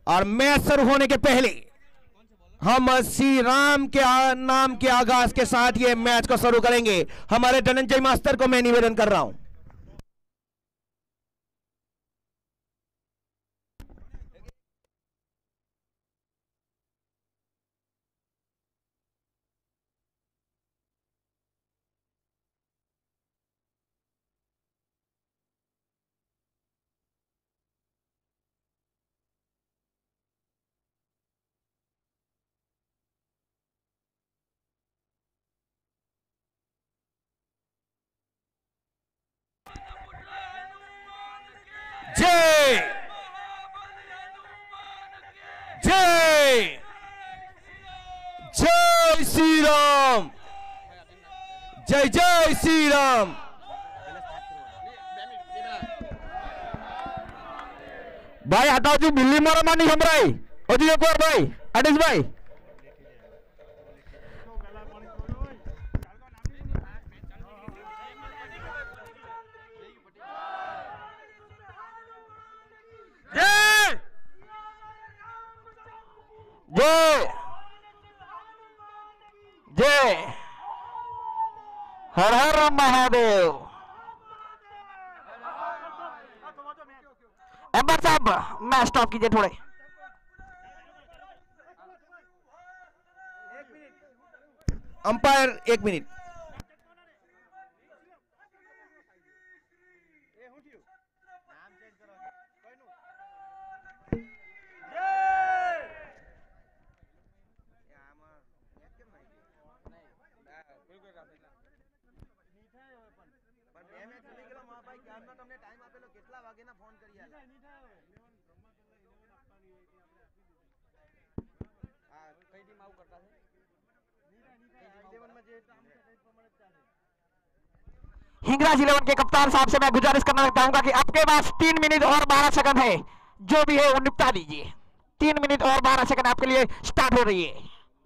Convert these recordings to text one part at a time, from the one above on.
और मैच शुरू होने के पहले हम श्री राम के नाम के आगाज के साथ ये मैच को शुरू करेंगे। हमारे धनंजय मास्टर को मैं निवेदन कर रहा हूं। जय जय जय श्री राम, जय जय श्री राम। भाई हटाओ जी, बिल्ली मारा मानी हमराई ओजी एक बार भाई अडिस भाई। जय जय जय हर हर महादेव। एम्बर साहब मैच स्टॉप कीजिए थोड़े। Umpire 1 minute. हिंगराज 11 के कप्तान साहब से मैं गुजारिश करना चाहूंगा कि आपके पास 3 मिनट और 12 सेकंड है, जो भी है वो निपटा दीजिए। 3 मिनट और 12 सेकंड आपके लिए स्टार्ट हो रही है।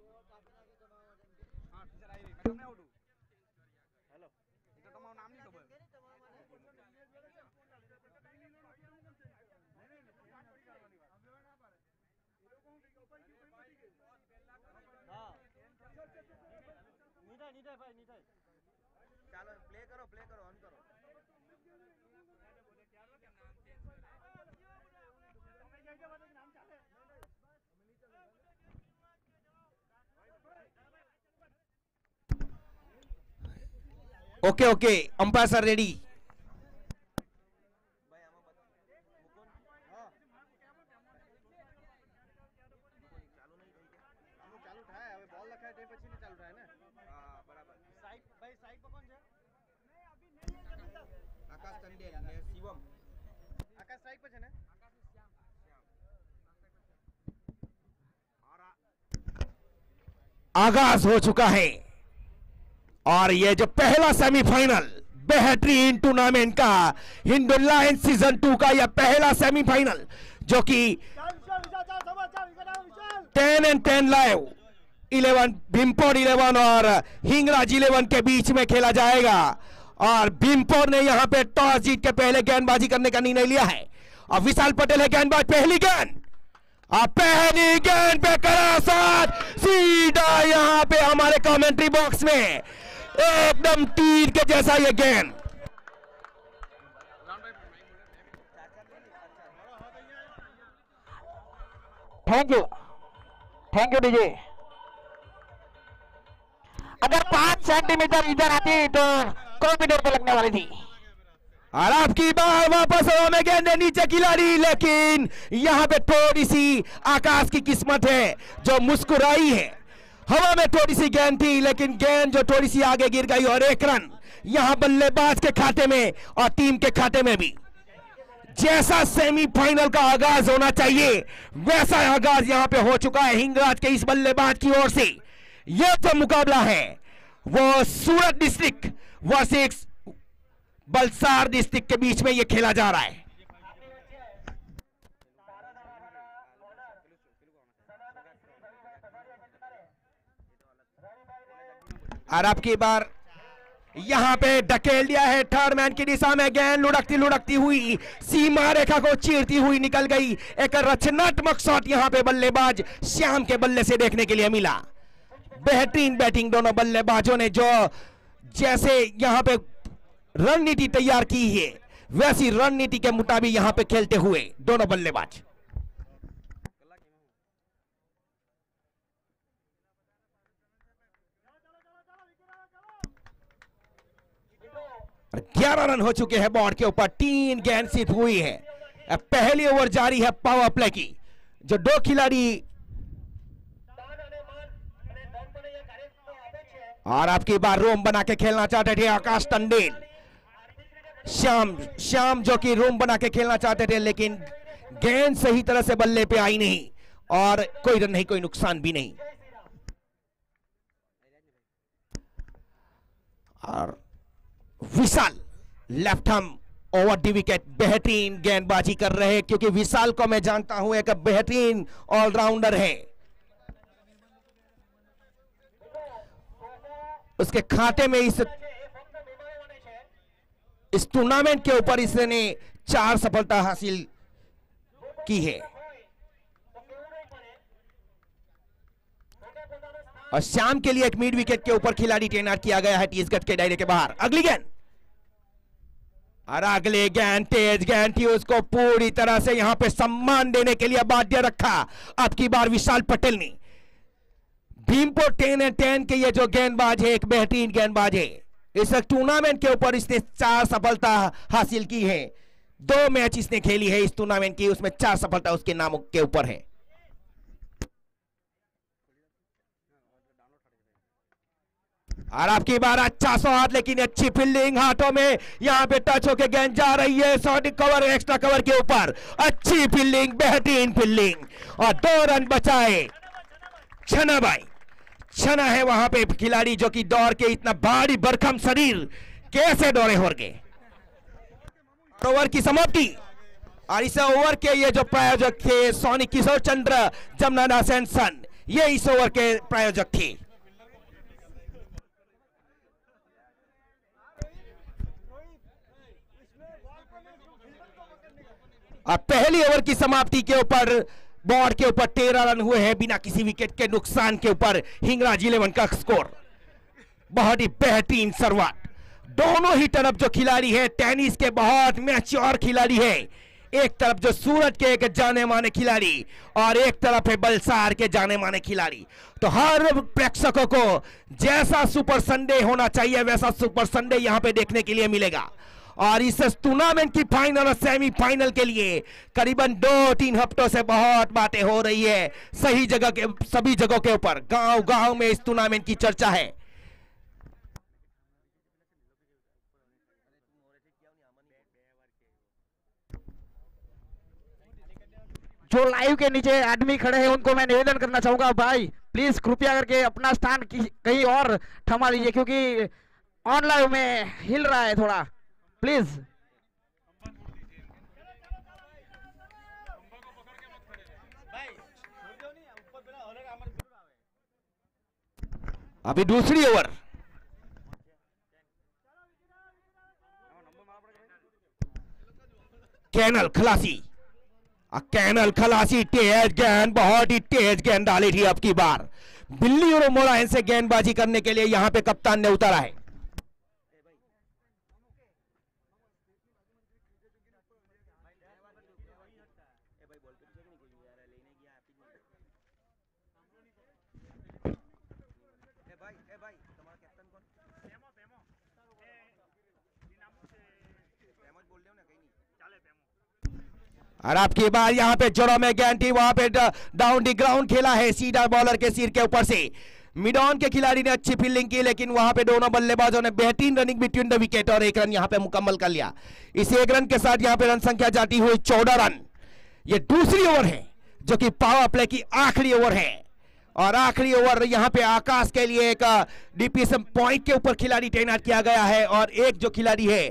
Okay okay, umpire sir ready. आगाज हो चुका है और ये जो पहला सेमीफाइनल बेहतरीन टूर्नामेंट का हिंदू लायंस सीजन 2 का यह पहला सेमीफाइनल जो कि 10 and 10 लाइव 11 भीमपोर 11 और हिंगराज 11 के बीच में खेला जाएगा। और भीमपोर ने यहां पे टॉस जीत के पहले गेंदबाजी करने का निर्णय लिया है और विशाल पटेल है गेंदबाज। पहली गेंद पहली गेंद पे करा साथ सीधा यहां पे हमारे कमेंट्री बॉक्स में एकदम तीर के जैसा ये गेंद। Thank you DJ. अगर 5 सेंटीमीटर इधर आती तो कॉम्प्यूटर पे लगने वाली थी। और आपकी बार वापस हवा में गेंद नीचे खिलाड़ी, लेकिन यहां पे थोड़ी सी आकाश की किस्मत है जो मुस्कुराई है। हवा में थोड़ी सी गेंद थी लेकिन गेंद जो थोड़ी सी आगे गिर गई और 1 रन यहां बल्लेबाज के खाते में और टीम के खाते में भी। जैसा सेमीफाइनल का आगाज होना चाहिए वैसा आगाज यहां पे हो चुका है हिंगराज के इस बल्लेबाज की ओर से। यह जो मुकाबला है वो Surat district versus Bulsar district के बीच में यह खेला जा रहा है। और आपकी बार यहां पे धकेल दिया है थर्ड मैन की दिशा में। गेंद लुढ़कती लुढ़कती हुई सीमा रेखा को चीरती हुई निकल गई। एक रचनात्मक शॉट यहां पे बल्लेबाज श्याम के बल्ले से देखने के लिए मिला। बेहतरीन बैटिंग दोनों बल्लेबाजों ने, जो जैसे यहां पे रणनीति तैयार की है वैसी रणनीति के मुताबिक यहां पे खेलते हुए दोनों बल्लेबाज। और 11 रन हो चुके हैं बोर्ड के ऊपर। 3 गेंद सिर्फ हुई है। अब पहली ओवर जारी है पावर प्ले की, जो 2 खिलाड़ी और आपकी बार रोम बना के खेलना चाहते थे आकाश टंडेल। श्याम जो कि रोम बना के खेलना चाहते थे, लेकिन गेंद सही तरह से बल्ले पे आई नहीं और कोई रन नहीं, कोई नुकसान भी नहीं। और Vishal left hand over the wicket बेहतरीन गेंदबाजी कर रहे हैं, क्योंकि विशाल को मैं जानता हूं एक बेहतरीन ऑलराउंडर है। उसके खाते में इस टूर्नामेंट के ऊपर इसने 4 सफलता हासिल की है। और शाम के लिए एक मिड विकेट के ऊपर खिलाड़ी तैनात किया गया है 30 गज के दायरे के बाहर। अगली गेंद और अगली गेंद तेज गेंद थी, उसको पूरी तरह से यहां पे सम्मान देने के लिए बाध्य रखा अब की बार विशाल पटेल ने। भीमपुर 10 के ये जो गेंदबाज है एक बेहतरीन गेंदबाज है। इस टूर्नामेंट के ऊपर इसने 4 सफलता हासिल की है। 2 मैच इसने खेली है इस टूर्नामेंट की, उसमें 4 सफलता उसके नाम के ऊपर है। और आपकी बार अच्छा शॉट, लेकिन अच्छी फील्डिंग हाथों में यहां पे टच होके गेंद जा रही है शॉर्ट कवर एक्स्ट्रा कवर के ऊपर। अच्छी फील्डिंग, बेहतरीन फील्डिंग और 2 रन बचाए। छना है वहां पे खिलाड़ी जो कि दौड़ के इतना भारी भरकम शरीर कैसे दौड़े हो गए। ओवर की समाप्ति और इस ओवर के ये जो प्रायोजक थे सोनी किशोर चंद्र जमनादास एंड सन, ये इस ओवर के प्रायोजक थे। और पहली ओवर की समाप्ति के ऊपर बोर्ड के ऊपर 13 रन हुए हैं बिना किसी विकेट के नुकसान के ऊपर। हिंगराज 11 का स्कोर, बहुत ही बेहतरीन शुरुआत। दोनों ही तरफ जो खिलाड़ी है टेनिस के बहुत मैच्योर खिलाड़ी है। एक तरफ जो सूरत के एक जाने माने खिलाड़ी और एक तरफ है बलसार के जाने माने खिलाड़ी। तो हर प्रेक्षकों को जैसा सुपर संडे होना चाहिए वैसा सुपर संडे यहां पे देखने के लिए मिलेगा। और इस टूर्नामेंट की फाइनल और सेमीफाइनल के लिए करीबन 2-3 हफ्तों से बहुत बातें हो रही है सही जगह के, सभी जगहों के ऊपर, गांव-गांव में इस टूर्नामेंट की चर्चा है। जो लाइव के नीचे आदमी खड़े हैं उनको मैं निवेदन करना चाहूंगा, भाई प्लीज कृपया करके अपना स्थान कहीं और थमा लीजिए, क्योंकि ऑनलाइन में हिल रहा है थोड़ा, प्लीज। अभी दूसरी ओवर, कैनल खलासी तेज गेंद, बहुत ही तेज गेंद डाली थी अब की बार। बिल्ली और मोराइन से गेंदबाजी करने के लिए यहां पे कप्तान ने उतारा है। और आपकी बार यहां पे जोड़ों में गेंद थी, वहां पे डाउन दी ग्राउंड खेला है सीधा बॉलर के सिर के ऊपर से। मिड ऑन के खिलाड़ी ने अच्छी फील्डिंग की, लेकिन वहां पे दोनों बल्लेबाजों ने बेहतरीन रनिंग बिटवीन द विकेट और 1 रन यहां पे मुकम्मल कर लिया। इस 1 रन के साथ यहां पे रन संख्या जाती हुई 14 रन। ये दूसरी ओवर है जो कि पावर प्ले की आखिरी ओवर है। और आखिरी ओवर यहां पे आकाश के लिए एक डीपीएसएम पॉइंट के ऊपर खिलाड़ी तैनात किया गया है और एक जो खिलाड़ी है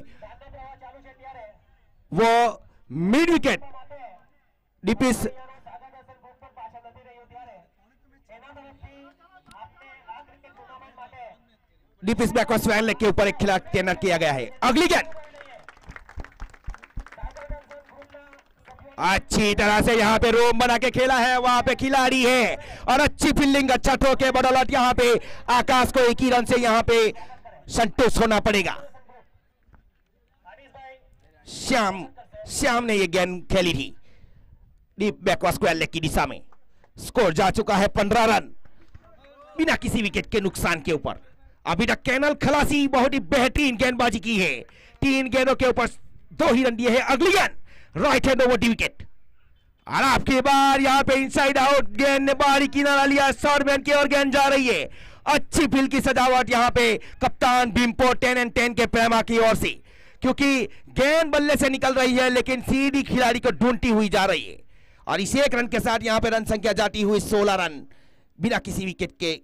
वो मिड विकेट डीपीएस डीप बैकवर्ड स्क्वायर लेग के ऊपर एक खिलाड़ी तैनात किया गया है। अगली गेंद अच्छी तरह से यहां पे रोम बना के खेला है, वहां पे खिलाड़ी है और अच्छी फील्डिंग, अच्छा ठोके बदौलत यहां पे आकाश को एक ही रन से यहां पे संतुष्ट होना पड़ेगा। श्याम ने ये गेंद खेली थी डीप बैकवर्ड स्क्वायर लेग की दिशा में। स्कोर जा चुका है 15 रन बिना किसी विकेट के नुकसान के ऊपर। अभी तक कैनल खलासी बहुत ही बेहतरीन गेंदबाजी की है, 3 गेंदों के ऊपर 2 ही रन दिए हैं। अगली गेंद right hand over the wicket और आपकी बार यहां पे इनसाइड आउट गेंद ने बाहरी किनारा लिया, शॉर्ट बैन की ओर गेंद जा रही है। अच्छी फील्ड की सजावट यहां पे कप्तान बिम्पो 10 and 10 के प्रेमा की ओर से, क्योंकि गेंद बल्ले से निकल रही है लेकिन सीधी खिलाड़ी को ढूंढती हुई जा रही है और इस 1 रन के साथ यहां पे रन संख्या जाती हुई 16 रन बिना किसी विकेट के।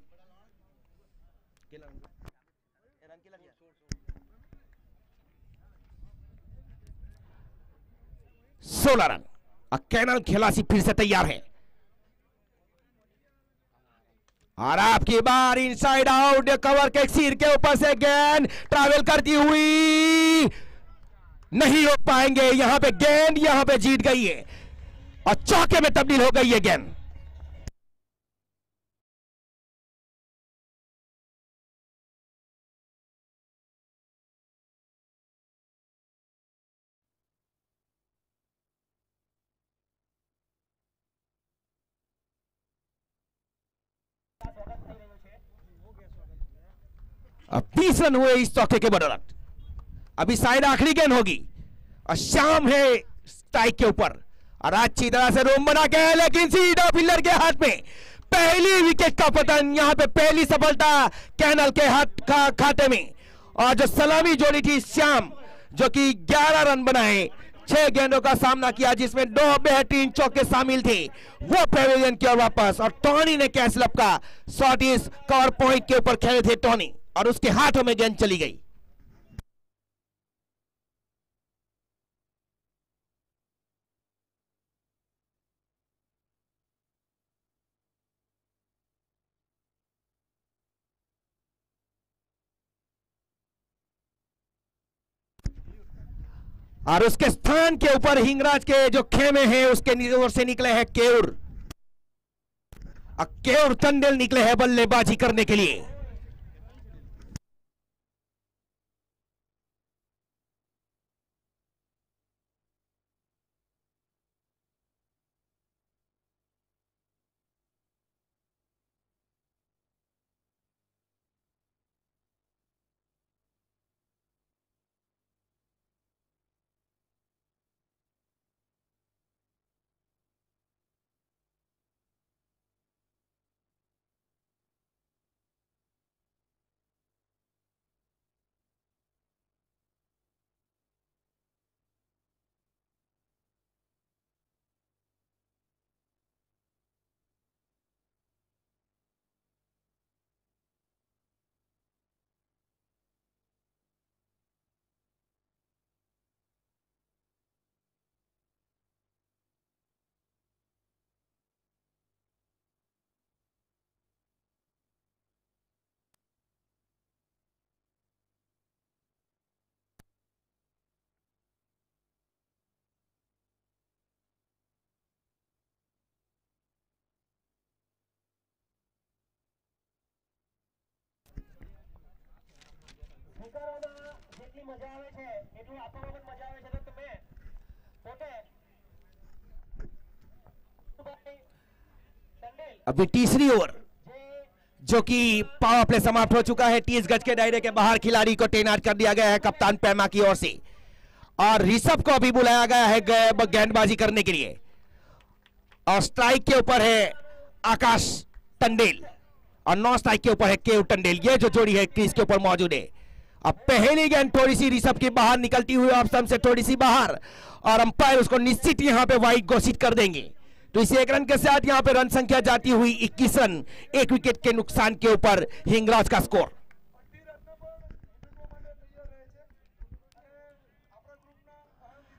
16 रन। कैनल खिलासी फिर से तैयार है और आपकी बार इनसाइड आउट कवर के सिर के ऊपर से गेंद ट्रैवल करती हुई नहीं रोक पाएंगे। यहां पे गेंद यहां पे जीत गई है और चौके में तब्दील हो गई है गेंद। अब 20 रन हुए इस चौके के बदौलत। अभी शायद आखिरी गेंद होगी और श्याम है स्ट्राइक के ऊपर और अच्छी तरह से रोम बना के, लेकिन सीधा फील्डर के हाथ में पहली विकेट का पतन। यहां पे पहली सफलता कैनल के हाथ खाते में और जो सलामी जोड़ी थी श्याम जो कि 11 रन बनाए, 6 गेंदों का सामना किया जिसमें 2 बेहतरीन चौके शामिल थे, वो पेविलियन की ओर वापस। और टॉनी ने कैसलप का शॉट इस कवर पॉइंट के ऊपर खेले थे टॉनी और उसके हाथों में गेंद चली गई। और उसके स्थान के ऊपर हिंगराज के जो खेमे हैं उसके ओर से निकले हैं केउर टंडेल निकले हैं बल्लेबाजी करने के लिए। अभी तीसरी ओवर जो कि पावर प्ले समाप्त हो चुका है। 30 गज के दायरे के बाहर खिलाड़ी को तैनात कर दिया गया है कप्तान पैमा की ओर से और ऋषभ को अभी बुलाया गया है गेंदबाजी करने के लिए। और स्ट्राइक के ऊपर है आकाश टंडेल और 9 स्ट्राइक के ऊपर है केव टंडेल। ये जो जोड़ी है क्रीज के ऊपर मौजूद है। अब पहली गेंद थोड़ी सी ऋषभ की बाहर निकलती हुई ऑप्शन से थोड़ी सी बाहर और अंपायर उसको निश्चित यहां पे वाइड घोषित कर देंगे। तो इस 1 रन के साथ यहां पे रन संख्या जाती हुई 21 रन, 1 विकेट के नुकसान के ऊपर हिंगराज का स्कोर।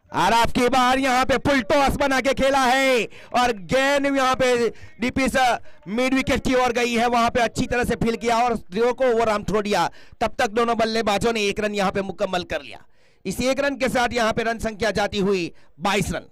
और आपकी बार यहाँ पे फुल टॉस बना के खेला है और गेंद यहाँ पे डीपी से मिड विकेट की ओर गई है, वहां पे अच्छी तरह से फील किया और थ्रो को ओवर आर्म थ्रो दिया। तब तक दोनों बल्लेबाजों ने एक रन यहाँ पे मुकम्मल कर लिया। इस एक रन के साथ यहाँ पे रन संख्या जाती हुई 22 रन।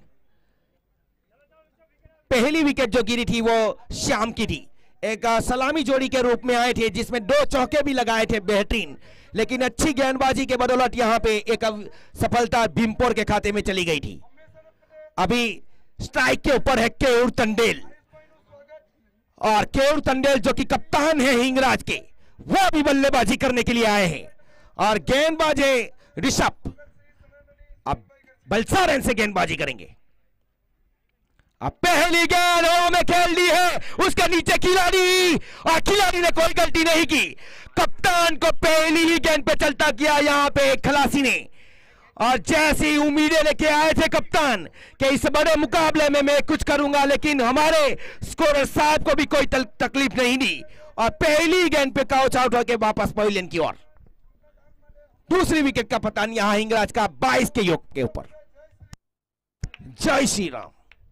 पहली विकेट जो गिरी थी वो श्याम की थी, एक सलामी जोड़ी के रूप में आए थे जिसमें 2 चौके भी लगाए थे बेहतरीन, लेकिन अच्छी गेंदबाजी के बदौलत यहां पे एक सफलता भीमपुर के खाते में चली गई थी। अभी स्ट्राइक के ऊपर है केयूर तंडेल, और केयूर तंडेल जो कि कप्तान है हिंगराज के, वो भी बल्लेबाजी करने के लिए आए हैं। और गेंदबाज है ऋषभ, अब बलसारन से गेंदबाजी करेंगे। अब पहली गेंद ओवर में खेल दी है, उसके नीचे खिलाड़ी, और खिलाड़ी ने कोई गलती नहीं की। कप्तान को पहली ही गेंद पे चलता किया यहां पे खलासी ने, और जैसी उम्मीदें लेके आए थे कप्तान कि इस बड़े मुकाबले में मैं कुछ करूंगा, लेकिन हमारे स्कोरर साहब को भी कोई तकलीफ नहीं दी, और पहली गेंद पे काउच आउट होकर वापस पवेलियन की ओर। दूसरी विकेट का पतन यहां हिंगराज का 22 के योग के ऊपर। जय श्री राम।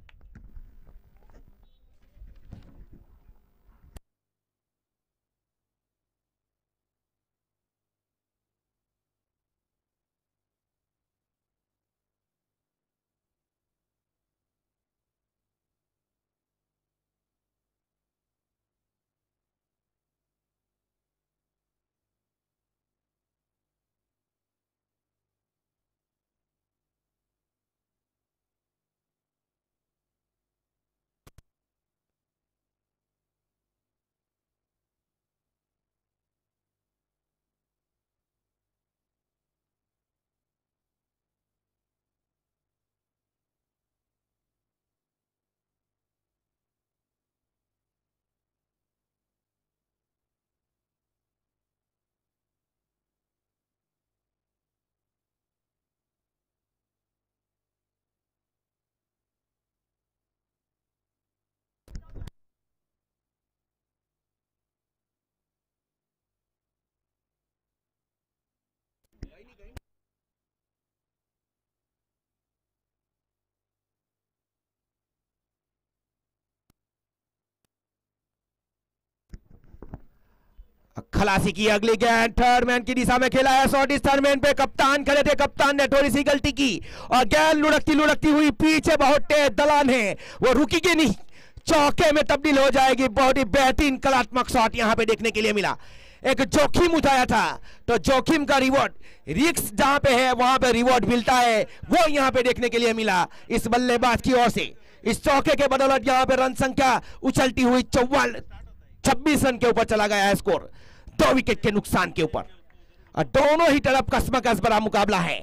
खलासी की अगली गेंद थर्ड मैन की दिशा में खेला है, शॉट इस थर्ड मैन पे कप्तान खड़े थे, कप्तान ने थोड़ी सी गलती की और गेंद लुढ़कती लुढ़कती हुई पीछे बहुत तेज दलान है, वो रुकेगी नहीं, चौके में तब्दील हो जाएगी। बहुत ही बेहतरीन कलात्मक शॉट यहां पे देखने के लिए मिला। एक जोखिम उठाया था तो जोखिम का रिवॉर्ड, रिस्क जहां पे है वहां पे रिवॉर्ड मिलता है, वो यहां पे देखने के लिए मिला इस बल्लेबाज की ओर से। इस चौके के बदौलत यहां पे रन संख्या उछलती हुई 26 रन के ऊपर चला गया है स्कोर, 2 विकेट के नुकसान के ऊपर, और दोनों ही तरफ कसमकस बड़ा मुकाबला है।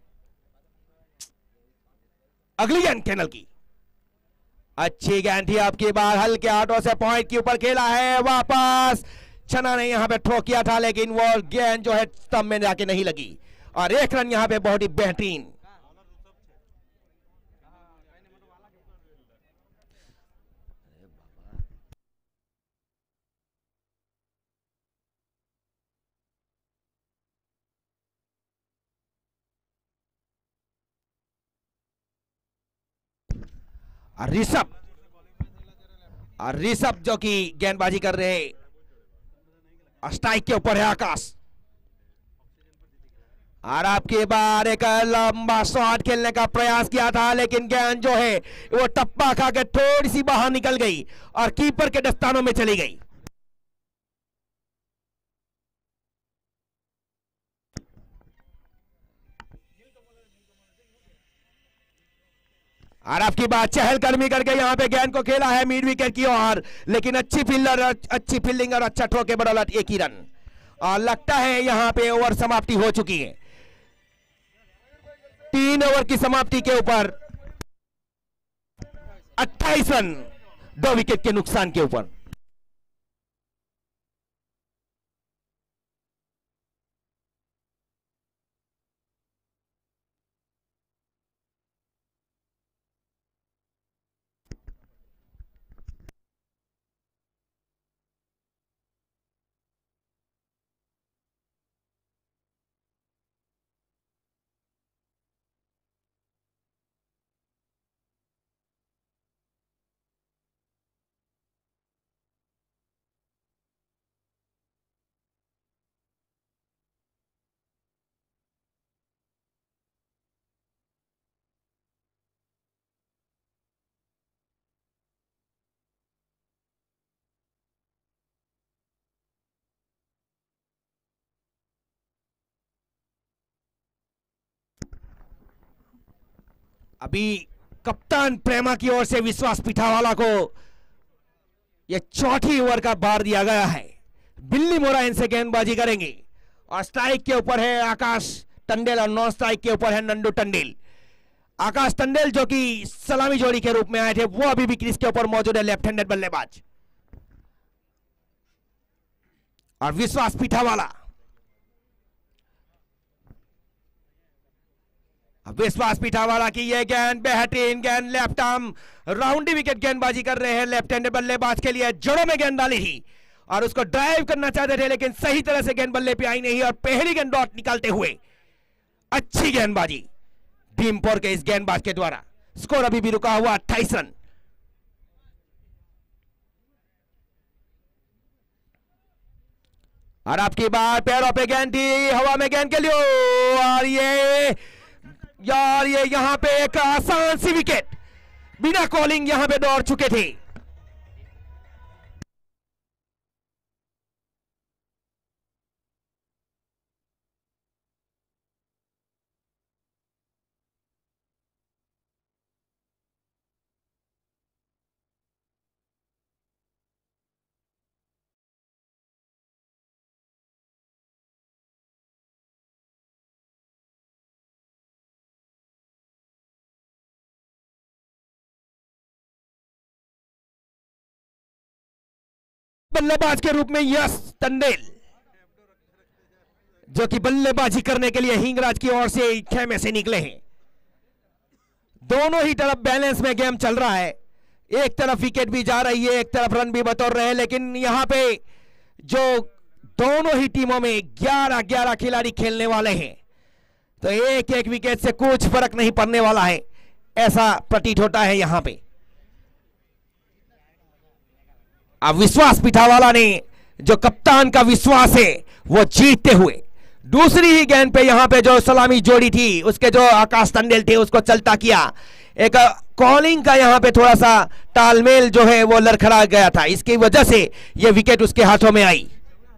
अगली गेंद कैनल की अच्छी गेंद थी, आपकी बार हल्के हाथों से पॉइंट के ऊपर खेला है, वापस छना ने यहां पे थ्रो किया था, लेकिन वो गेंद जो है स्टंप में जाके नहीं लगी, और 1 रन यहां पे बहुत ही बेहतरीन। ऋषभ, और ऋषभ जो कि गेंदबाजी कर रहे हैं, स्ट्राइक के ऊपर है आकाश, और आपकी बार एक लंबा शॉट खेलने का प्रयास किया था, लेकिन गेंद जो है वो टप्पा खा के थोड़ी सी बाहर निकल गई और कीपर के दस्तानों में चली गई। और आपकी बात चहलकदमी करके यहां पे गेंद को खेला है मिड विकेट की ओर, लेकिन अच्छी फील्डिंग और अच्छा थ्रो के बदौलत 1 ही रन, और लगता है यहां पे ओवर समाप्ति हो चुकी है। 3 ओवर की समाप्ति के ऊपर 28 रन 2 विकेट के नुकसान के ऊपर। अभी कप्तान प्रेमा की ओर से विश्वास पिठावाला को यह चौथी ओवर का बार दिया गया है। बिल्ली मोराइन से गेंदबाजी करेंगे और स्ट्राइक के ऊपर है आकाश टंडेल और नॉन स्ट्राइक के ऊपर है नंदू टंडेल। आकाश टंडेल जो कि सलामी जोड़ी के रूप में आए थे वो अभी भी क्रीज के ऊपर मौजूद है, लेफ्ट हैंडेड बल्लेबाज। और विश्वास पिठावाला, विश्वास पिठावाला की यह गेंद बेहतरीन गेंद, लेफ्ट आर्म राउंडी विकेट गेंदबाजी कर रहे हैं लेफ्ट हैंडेड बल्लेबाज के लिए। जड़ों में गेंद डाली थी और उसको ड्राइव करना चाहते थे लेकिन सही तरह से गेंद बल्ले पे आई नहीं और पहली गेंद डॉट निकालते हुए अच्छी गेंदबाजी भीमपुर के इस गेंदबाज के द्वारा। स्कोर अभी भी रुका हुआ 28 रन। और आपकी बार पैरों पे गेंद थी, हवा में गेंद के लिए और ये यहां पे एक आसान सी विकेट बिना कॉलिंग यहां पे दौड़ चुके थे। बल्लेबाज के रूप में यश टंडेल जो कि बल्लेबाजी करने के लिए हिंगराज की ओर से खेमे से निकले हैं। दोनों ही तरफ बैलेंस में गेम चल रहा है, एक तरफ विकेट भी जा रही है, एक तरफ रन भी बतौर रहे हैं, लेकिन यहां पे जो दोनों ही टीमों में 11-11 खिलाड़ी खेलने वाले हैं तो एक एक विकेट से कुछ फर्क नहीं पड़ने वाला है, ऐसा प्रतीत होता है यहां पे। अब विश्वास पिठावाला ने जो कप्तान का विश्वास है वो जीतते हुए दूसरी ही गेंद पे यहां पे जो सलामी जोड़ी थी उसके जो आकाश टंडेल थे उसको चलता किया। एक कॉलिंग का यहां पे थोड़ा सा तालमेल जो है वो लड़खड़ा गया था, इसकी वजह से ये विकेट उसके हाथों में आई।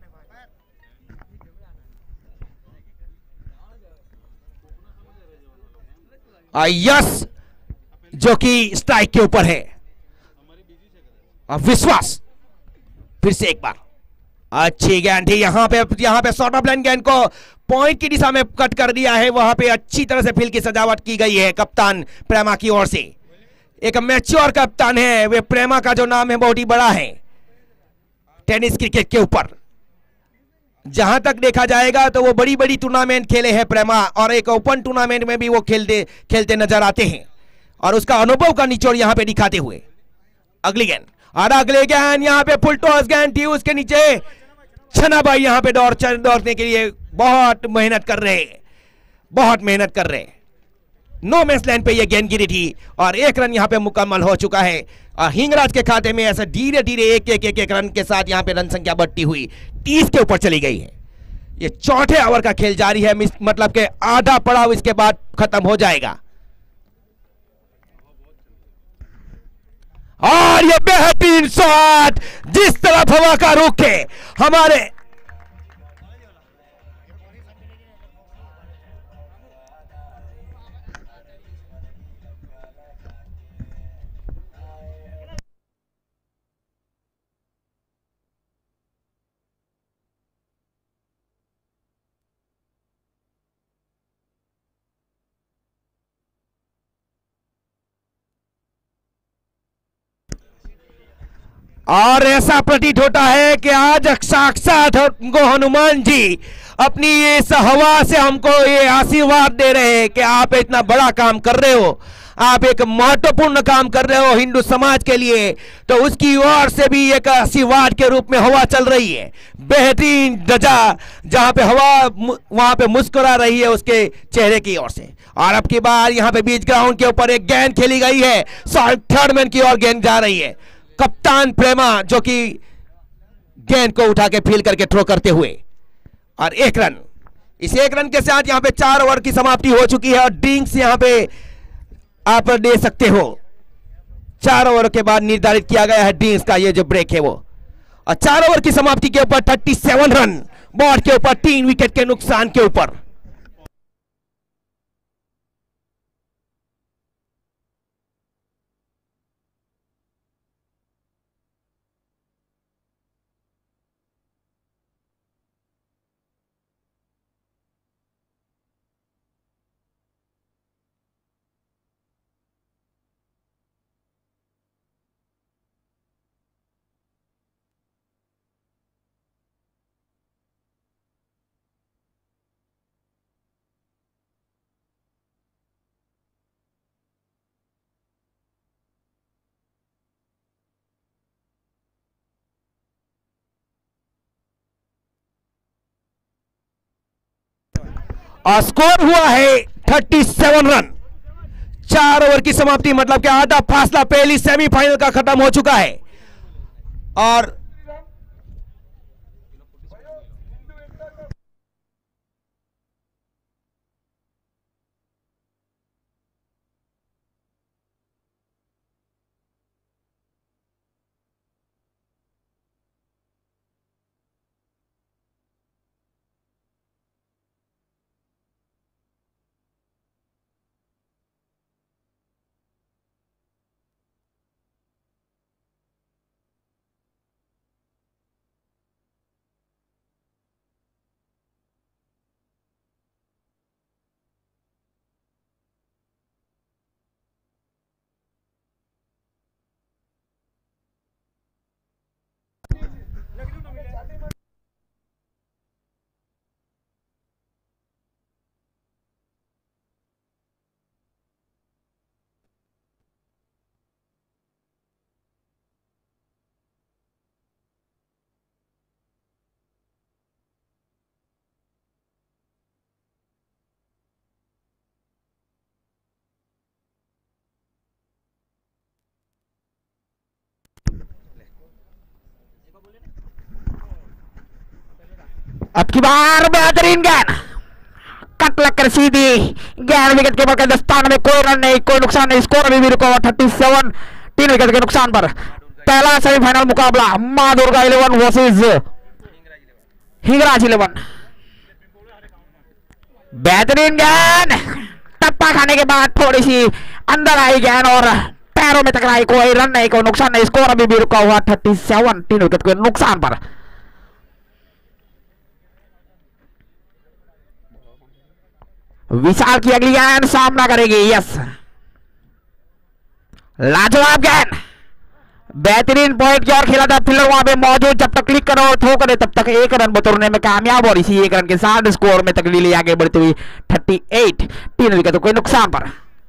यस जो कि स्ट्राइक के ऊपर है और विश्वास फिर से एक बार अच्छी गेंद थी, यहां पे शॉर्ट ऑफ लाइन गेंद को पॉइंट की दिशा में कट कर दिया है, वहां पे अच्छी तरह से फील्ड की सजावट की गई है कप्तान प्रेमा की ओर से। एक मैच्योर कप्तान है वे, प्रेमा का जो नाम है बहुत ही बड़ा है टेनिस क्रिकेट के ऊपर। जहां तक देखा जाएगा तो वो बड़ी बड़ी टूर्नामेंट खेले हैं प्रेमा और एक ओपन टूर्नामेंट में भी वो खेलते नजर आते हैं और उसका अनुभव का निचोड़ यहां पे दिखाते हुए। अगली गेंद और अगले गेंद यहां पे फुल टॉस गेंद थी, उसके नीचे छना भाई यहां पे दौड़ने के लिए बहुत मेहनत कर रहे हैं। नो मैच लाइन पे ये गेंद गिरी थी और एक रन यहां पे मुकम्मल हो चुका है और हिंगराज के खाते में ऐसा धीरे धीरे एक रन के साथ यहां पे रन संख्या बढ़ती हुई 30 के ऊपर चली गई है। ये चौथे ओवर का खेल जारी है, मतलब के आधा पड़ाव इसके बाद खत्म हो जाएगा। और ये बेहतरीन शॉट जिस तरफ हवा का रुख है हमारे और ऐसा प्रतीत होता है कि आज साक्षात हमको हनुमान जी अपनी इस हवा से हमको ये आशीर्वाद दे रहे हैं कि आप इतना बड़ा काम कर रहे हो, आप एक महत्वपूर्ण काम कर रहे हो हिंदू समाज के लिए, तो उसकी ओर से भी एक आशीर्वाद के रूप में हवा चल रही है। बेहतरीन ध्वजा जहां पे हवा वहां पे मुस्कुरा रही है उसके चेहरे की ओर से। और अब की बार यहां पे बीच ग्राउंड के ऊपर एक गेंद खेली गई है, थर्ड मैन की ओर गेंद जा रही है। कप्तान प्रेमा जो कि गेंद को उठा के फील करके थ्रो करते हुए और एक रन। इस एक रन के साथ यहां पे 4 ओवर की समाप्ति हो चुकी है और ड्रिंक्स यहां पे आप दे सकते हो। 4 ओवर के बाद निर्धारित किया गया है ड्रिंक्स का ये जो ब्रेक है वो। और 4 ओवर की समाप्ति के ऊपर 37 रन बोर्ड के ऊपर 3 विकेट के नुकसान के ऊपर। और स्कोर हुआ है 37 रन। 4 ओवर की समाप्ति, मतलब कि आधा फासला पहली सेमीफाइनल का खत्म हो चुका है। और अब की बार बेहतरीन गेंद, कट लगकर सीधी गेंद विकेट के बल्कि दस्तान में कोई रन नहीं, कोई नुकसान नहीं। स्कोर अभी भी रुका हुआ 37, 3 विकेट के नुकसान पर। पहला सेमीफाइनल मुकाबला मां दुर्गा 11 वर्सेस हिंगराज 11। बेहतरीन गेंद, टप्पा खाने के बाद थोड़ी सी अंदर आई गेंद और पैरों में टकराई, कोई रन नहीं, कोई नुकसान नहीं। स्कोर अभी भी रुका हुआ 37, 3 विकेट के नुकसान पर। विशाल की अगली गेंद सामना करेगी, यस, लाजवाब गेंद, बेहतरीन पॉइंट की ओर खेला था। फिलर वहां पे मौजूद, जब तक क्लिक करो और थ्रो करे तब तक 1 रन बतौरने में कामयाब, और इसी 1 रन के साथ स्कोर में तकलीली आगे बढ़ती हुई 38, 3 विकेट कोई नुकसान पर।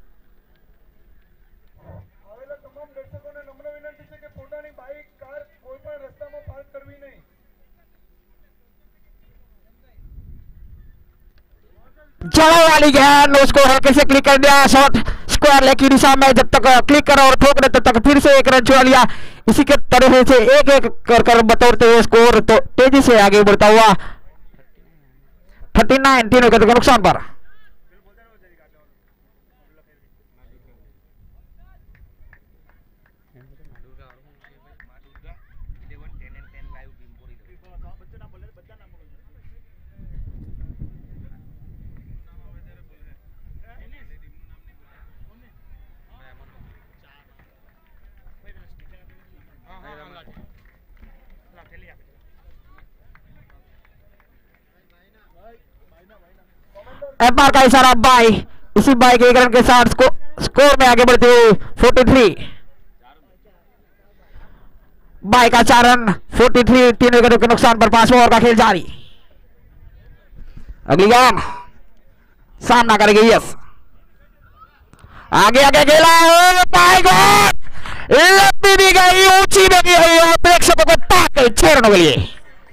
जड़ों वाली गेंद, उसको हल्के से क्लिक कर दिया, शॉट स्क्वायर लेग की दिशा में, जब तक क्लिक करो और ठोक दे तब तक फिर से 1 रन छुड़ा लिया। इसी के तरह से एक एक कर बतौरते हुए स्कोर तो तेजी से आगे बढ़ता हुआ 39, 3 विकेट के नुकसान पर। एम्पायर का इशारा बाई, इसी बाई के 1 रन के साथ स्कोर में आगे बढ़ते हुए 43, बाई का 4 रन, 43, 3 विकेटों के नुकसान पर। 5 ओवर का खेल जारी। अगली गेंद सामना करेगी, यस, आगे आगे खेला, बाई गॉड, लंबी भी गई, ऊंची भी गई और प्रेक्षकों को ताक 6 रनों के लिए।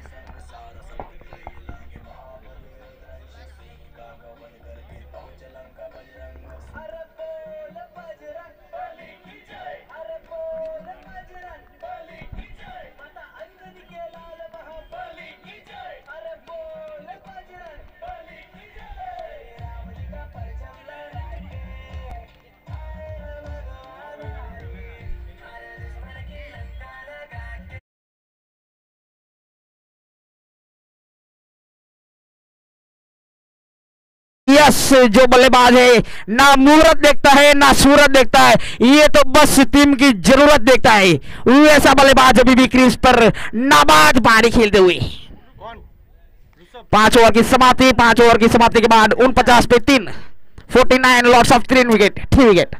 यस, जो बल्लेबाज है ना मुहूर्त देखता है ना सूरत देखता है, ये तो बस टीम की जरूरत देखता है। वैसा बल्लेबाज अभी भी क्रीज पर नाबाद पारी खेलते हुए। 5 ओवर की समाप्ति, 5 ओवर की समाप्ति के बाद 49 पे 3, 49 लॉट्स ऑफ 3 विकेट, 3 विकेट।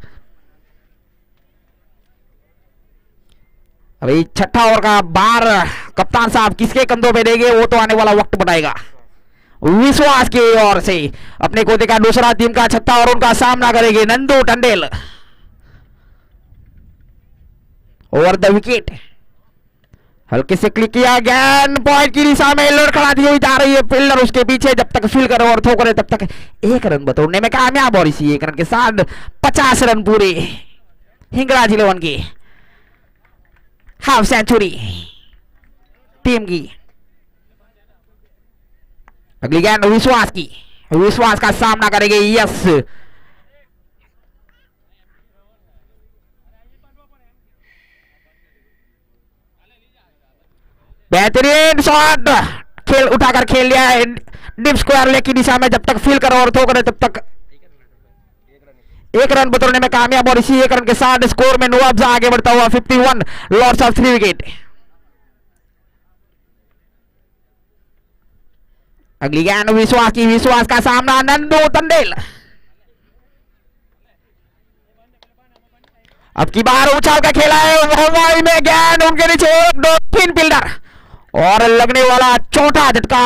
अभी 6ठा ओवर का बार कप्तान साहब किसके कंधों पे देंगे वो तो आने वाला वक्त बताएगा। विश्वास की ओर से अपने कोते का दूसरा टीम का 6ठा और उनका सामना करेंगे Nandu Tandel. Over the wicket, हल्के से क्लिक किया, गेंद पॉइंट की दिशा में लड़खड़ाती हुई जा रही है, फील्डर उसके पीछे जब तक फील करे और थ्रो करे तब तक 1 रन बतौरने में कामयाब और इसी 1 रन के साथ 50 रन पूरे हिंगराज 11 की हाफ सेंचुरी टीम की। अगली गेंद विश्वास की, विश्वास का सामना करेंगे यस। बेहतरीन शॉट, खेल उठाकर खेल लिया है डिप स्क्वायर लेग की दिशा में, जब तक फील करो और थ्रो करे तब तक 1 रन बतौरने में कामयाब और इसी 1 रन के साथ स्कोर में नवाब आगे बढ़ता हुआ 51 लॉस ऑफ 3 विकेट। अगली गेंद विश्वास की, विश्वास का सामना नंदू तंडेल। अब की बार उछाल का खेला है, हवाई में गेंद उनके नीचे 1-2-3 फील्डर और लगने वाला चौथा झटका।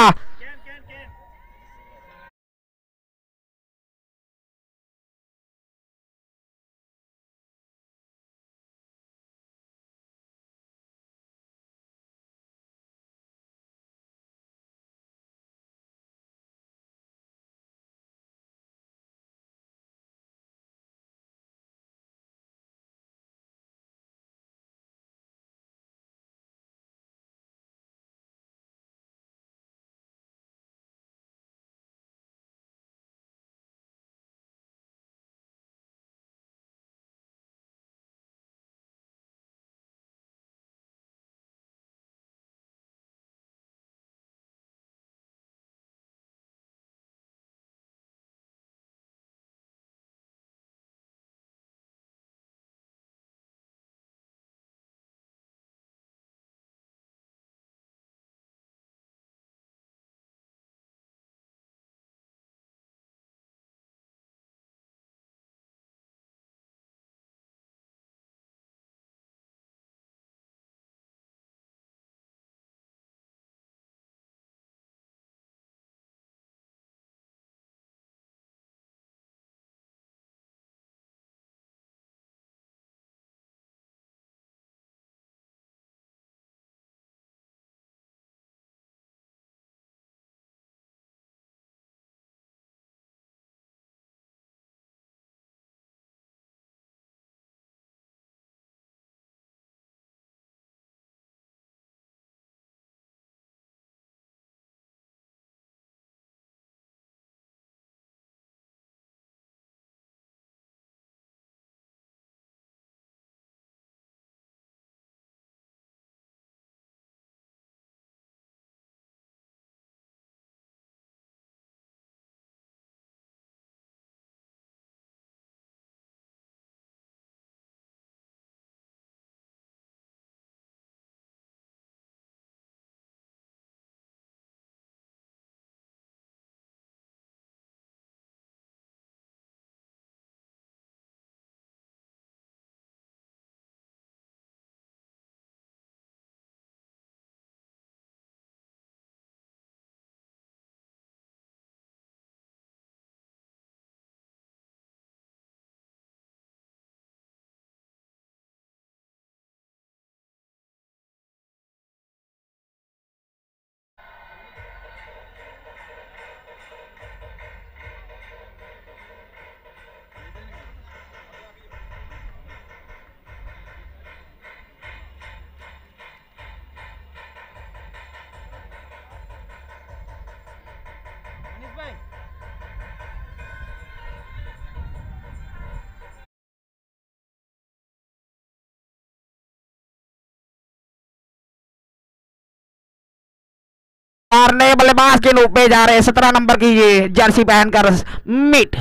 नए बल्लेबाज के रूप में जा रहे 17 नंबर की ये जर्सी पहनकर मिट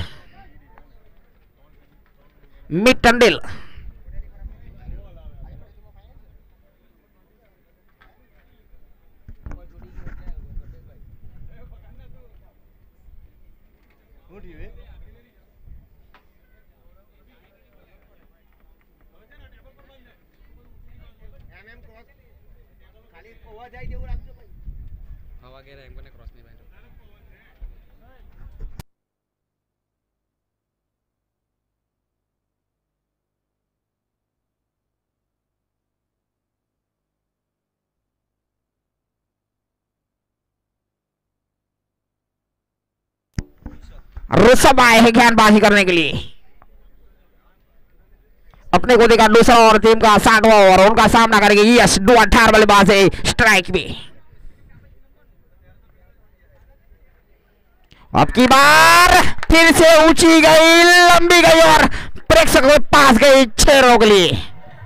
टंडेल। हवा गेला एमने क्रॉस नहीं बैठ ऋषभ आए हैं गेंदबाजी करने के लिए। अपने को देखा दूसरा और टीम का 60वां ओवर, उनका सामना करेंगे। यस, 18 बल्लेबाज है स्ट्राइक में। अब की बार फिर से ऊंची गई, लंबी गई और प्रेक्षकों के पास गई 6 रनों के लिए।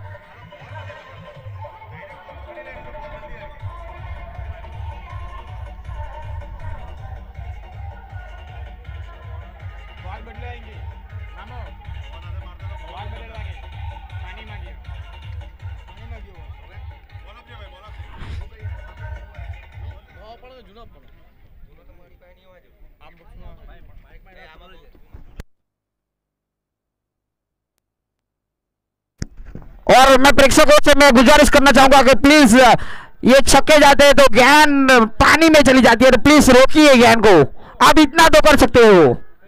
और मैं प्रेक्षकों से मैं गुजारिश करना चाहूंगा कि प्लीज ये छक्के जाते हैं तो गेंद पानी में चली जाती है, तो प्लीज रोकिए गेंद को। आप इतना तो कर सकते हो।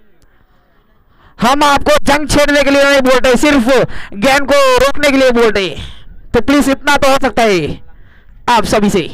हम आपको जंग छेड़ने के लिए नहीं बोलते, सिर्फ गेंद को रोकने के लिए बोलते, तो प्लीज इतना तो हो सकता है आप सभी से।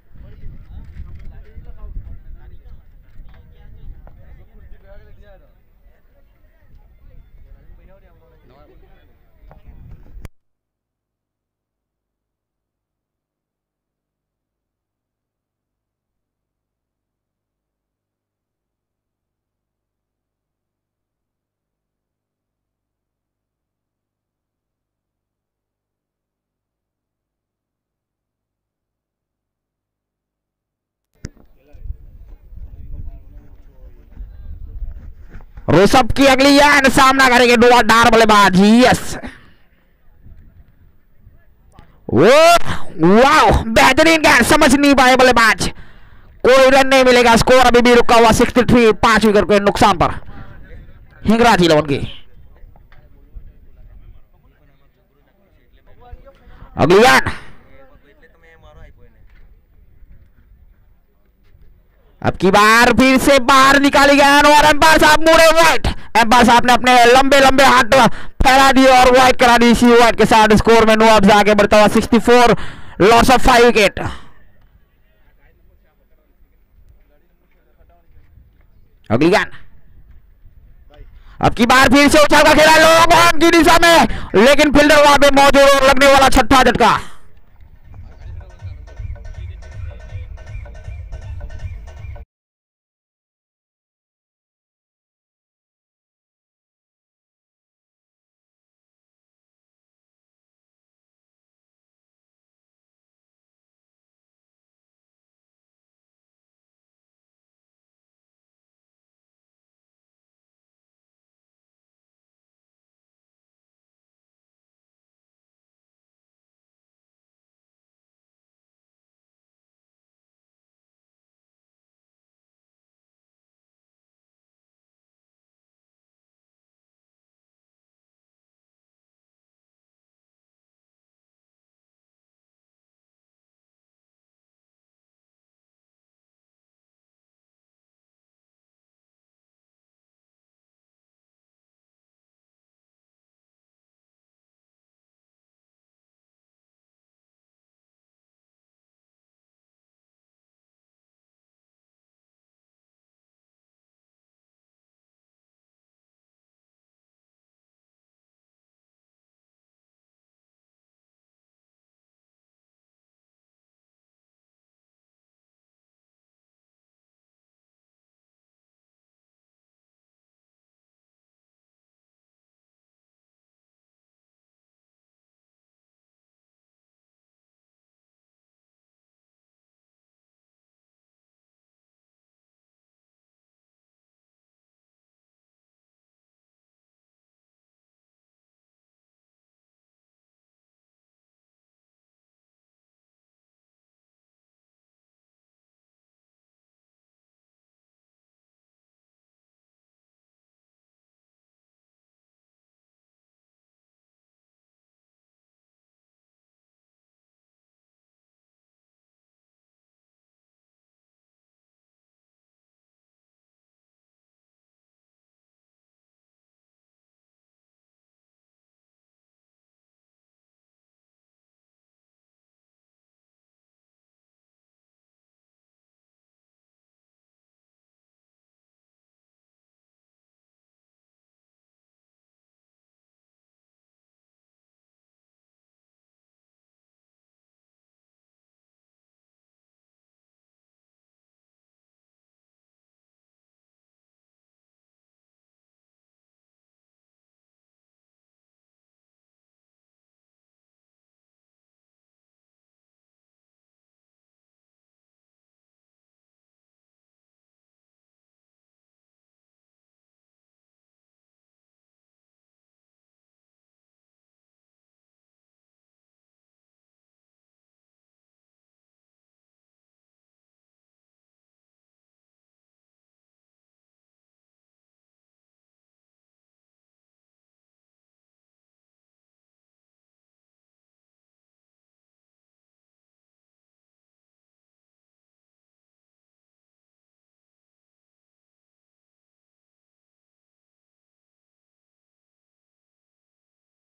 ऋषभ की अगली गेंद सामना करेंगे 18 बल्लेबाज। यस, वो वाह, बेहतरीन गेंद, समझ नहीं पाए बल्लेबाज, कोई रन नहीं मिलेगा। स्कोर अभी भी रुका हुआ 63, 5 विकेट के नुकसान पर हिंगराज इलेवन की। अगली गेंद, अब की बार फिर से बाहर निकाली गेंद और एम्पायर साहब मुड़े वाइट। एम्पायर साहब ने अपने लंबे लंबे हाथ फैला दिए और वाइट करा दी। इसी वाइट के साथ स्कोर में नुआब्स आगे बढ़ता हुआ 64, लॉस ऑफ 5 विकेट। अगली गेंद, अब की बार फिर से उछाल का खेला लॉन्ग की दिशा में, लेकिन फील्डर वहां पे मौजूद और लगने वाला छठा झटका।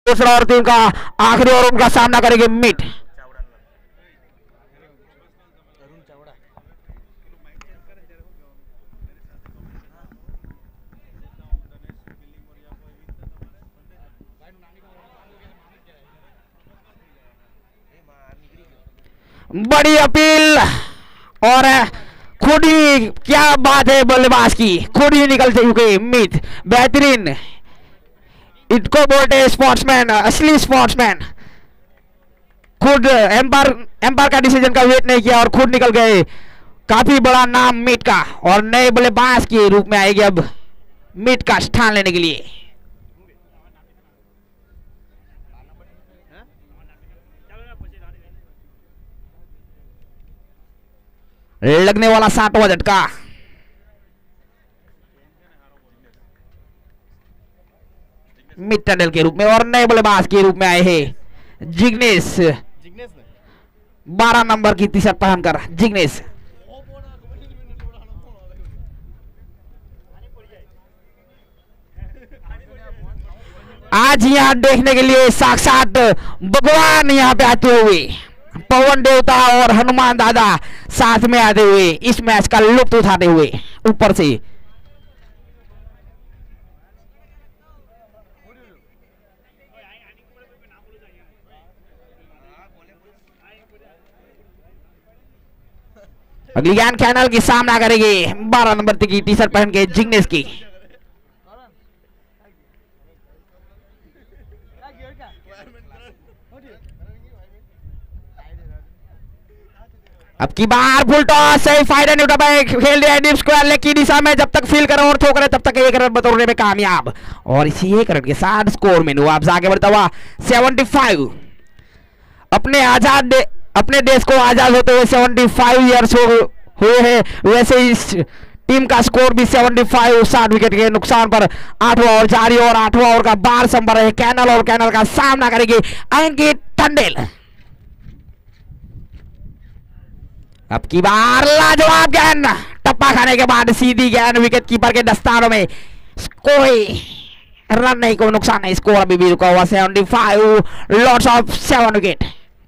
दूसरा और टीम का आखिरी और उनका सामना करेंगे मिट। बड़ी अपील और खुद ही, क्या बात है बल्लेबाज की, खुद ही निकल चुके मित। बेहतरीन, इनको बोलते हैं स्पोर्ट्समैन, असली स्पोर्ट्समैन। खुद एम्पायर का डिसीजन का वेट नहीं किया और खुद निकल गए। काफी बड़ा नाम मिट का, और नए बल्लेबाज के रूप में आएगी अब मिट का स्थान लेने के लिए। लगने वाला 7वां झटका। मिड टनल के रूप में और नए बल्लेबाज के रूप में आए हैं जिग्नेश, 12 नंबर की टी शर्ट पहनकर जिग्नेश। आज यहाँ देखने के लिए साक्षात भगवान यहाँ पे आते हुए, पवन देवता और हनुमान दादा साथ में आते हुए इस मैच का लुत्फ उठाते हुए ऊपर से। अगली ज्ञान कैनल की सामना करेंगे 12 नंबर की टी शर्ट पहन के जिग्नेश की। अब की बार फुल टॉस, सही फायदा नहीं उठा पाए, खेल रहे डीप स्क्वायर लेग की दिशा में, जब तक फील करें और थ्रो करें तब तक 1 रन बतौरने में कामयाब। और इसी 1 रन के साथ स्कोर में नवाब आगे बढ़ता हुआ 75। अपने देश को आजाद होते हुए 75 ईयर्स हुए हैं, वैसे इस टीम का स्कोर भी 75, 60 विकेट के नुकसान पर 8वां ओवर जारी, और 8वां ओवर का बार संभर है कैनल, और कैनल का सामना करेगी अंकित टंडेल। अब की बार लाजवाब गेंद, टप्पा खाने के बाद सीधी गेंद विकेट कीपर के दस्तानों में, कोई रन नहीं, कोई नुकसान नहीं, स्कोर अभी भी रुका हुआ 75, लॉट्स ऑफ 7 विकेट।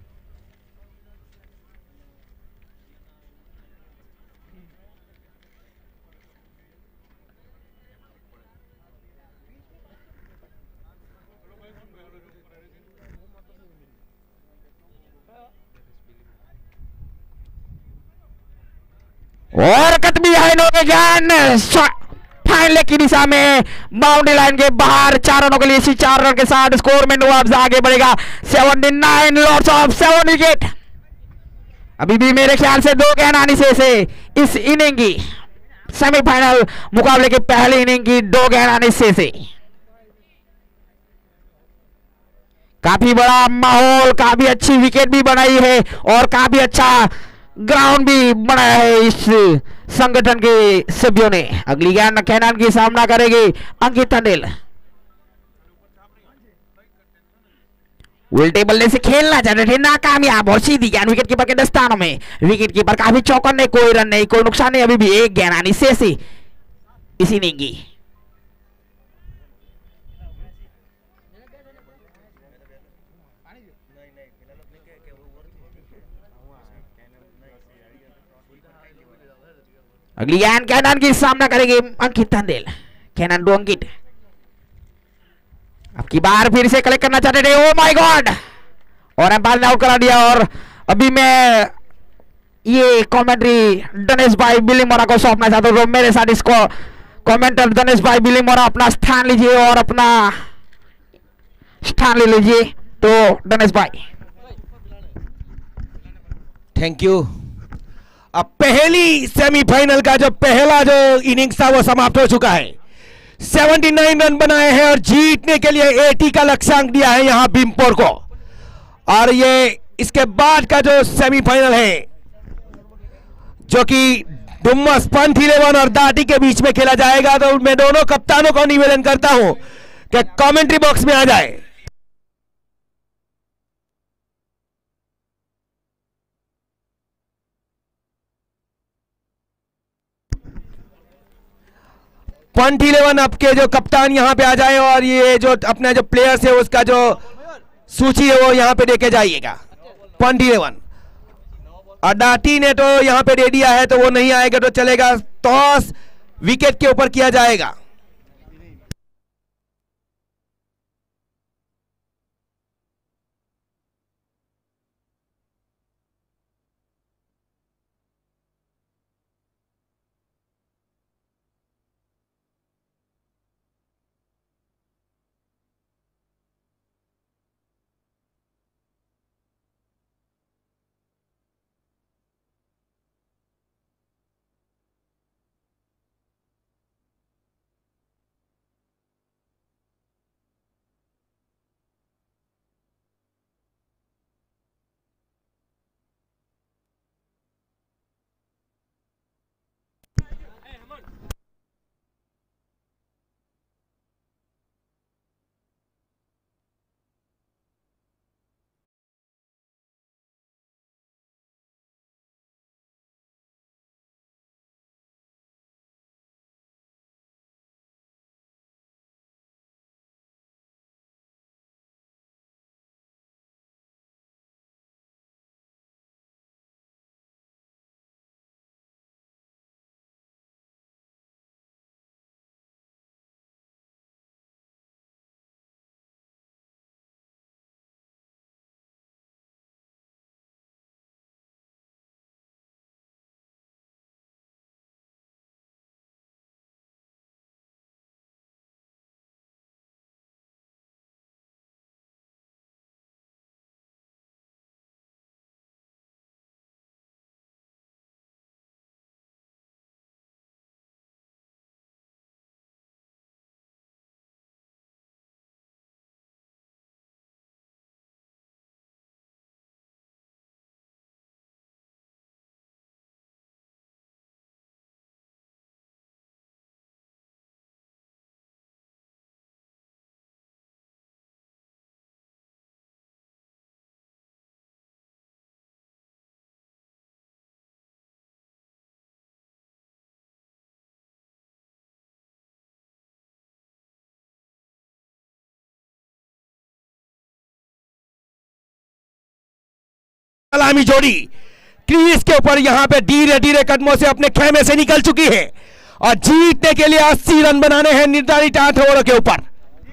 और कतबी है गेंद फाइन लेग की दिशा में, बाउंड्री लाइन के बाहर 4 रनों के लिए, इसी 4 रन के साथ स्कोर में नवाब आगे बढ़ेगा 79, लॉट्स ऑफ 7 विकेट। अभी भी मेरे ख्याल से 2 गेंद आने से इस इनिंग की, सेमीफाइनल मुकाबले की पहली इनिंग की 2 गेंद आने से काफी बड़ा माहौल, काफी अच्छी विकेट भी बनाई है और काफी अच्छा ग्राउंड भी बनाया है इस संगठन के सभ्यों ने। अगली गेंद कैनन की सामना करेगी अंकित टंडेल। उल्टे बल्ले से खेलना चाहते थे, नाकामयाब, और सीधी गेंद विकेट कीपर के दस्तानों में। विकेट कीपर काफी चौकन नहीं, कोई रन नहीं, कोई नुकसान नहीं, अभी भी 1 गेंद आनी से इस इनिंग की। अगली गेंद कैनन की सामना करेगी अंकित टंडेल। कैनन टू अंकित, अब की बार फिर से कलेक्ट करना चाहते थे, ओ माय गॉड, और एम्पायर ने आउट करा दिया। और अभी मैं ये कमेंट्री दिनेश भाई बिली मोरा को सौंपना चाहता हूँ, तो मेरे साथ इसको कमेंटर दिनेश भाई बिली मोरा अपना स्थान लीजिए और अपना स्थान ले लीजिए। तो दिनेश भाई, थैंक यू। अब पहली सेमीफाइनल का जो पहला जो इनिंग्स था वो समाप्त हो चुका है। 79 रन बनाए हैं और जीतने के लिए 80 का लक्ष्यांक दिया है यहां भीमपुर को। और ये इसके बाद का जो सेमीफाइनल है जो कि डुम्मस पंथ 11 और दाटी के बीच में खेला जाएगा, तो मैं दोनों कप्तानों को निवेदन करता हूं कि कमेंट्री बॉक्स में आ जाए। पंथ 11 आपके जो कप्तान यहां पे आ जाए और ये जो अपने जो प्लेयर्स है उसका जो सूची है वो यहां पे देखे जाइएगा। पॉइंट 11 अडाटी ने तो यहां पे दे दिया है, तो वो नहीं आएगा तो चलेगा। टॉस विकेट के ऊपर किया जाएगा। सलामी जोड़ी क्रीज के ऊपर यहां पे धीरे धीरे कदमों से अपने खेमे से निकल चुकी है और जीतने के लिए 80 रन बनाने हैं निर्धारित 8 ओवरों के ऊपर।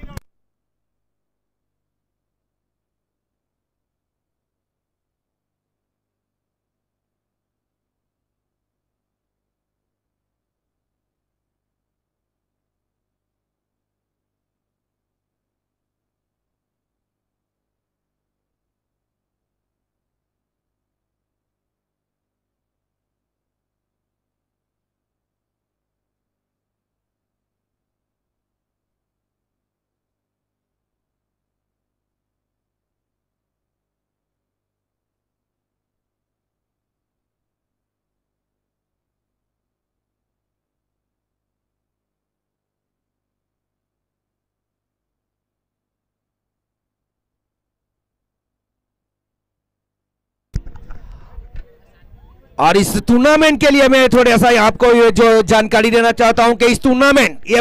और इस टूर्नामेंट के लिए मैं थोड़ा सा आपको ये जो जानकारी देना चाहता हूं कि इस टूर्नामेंट ये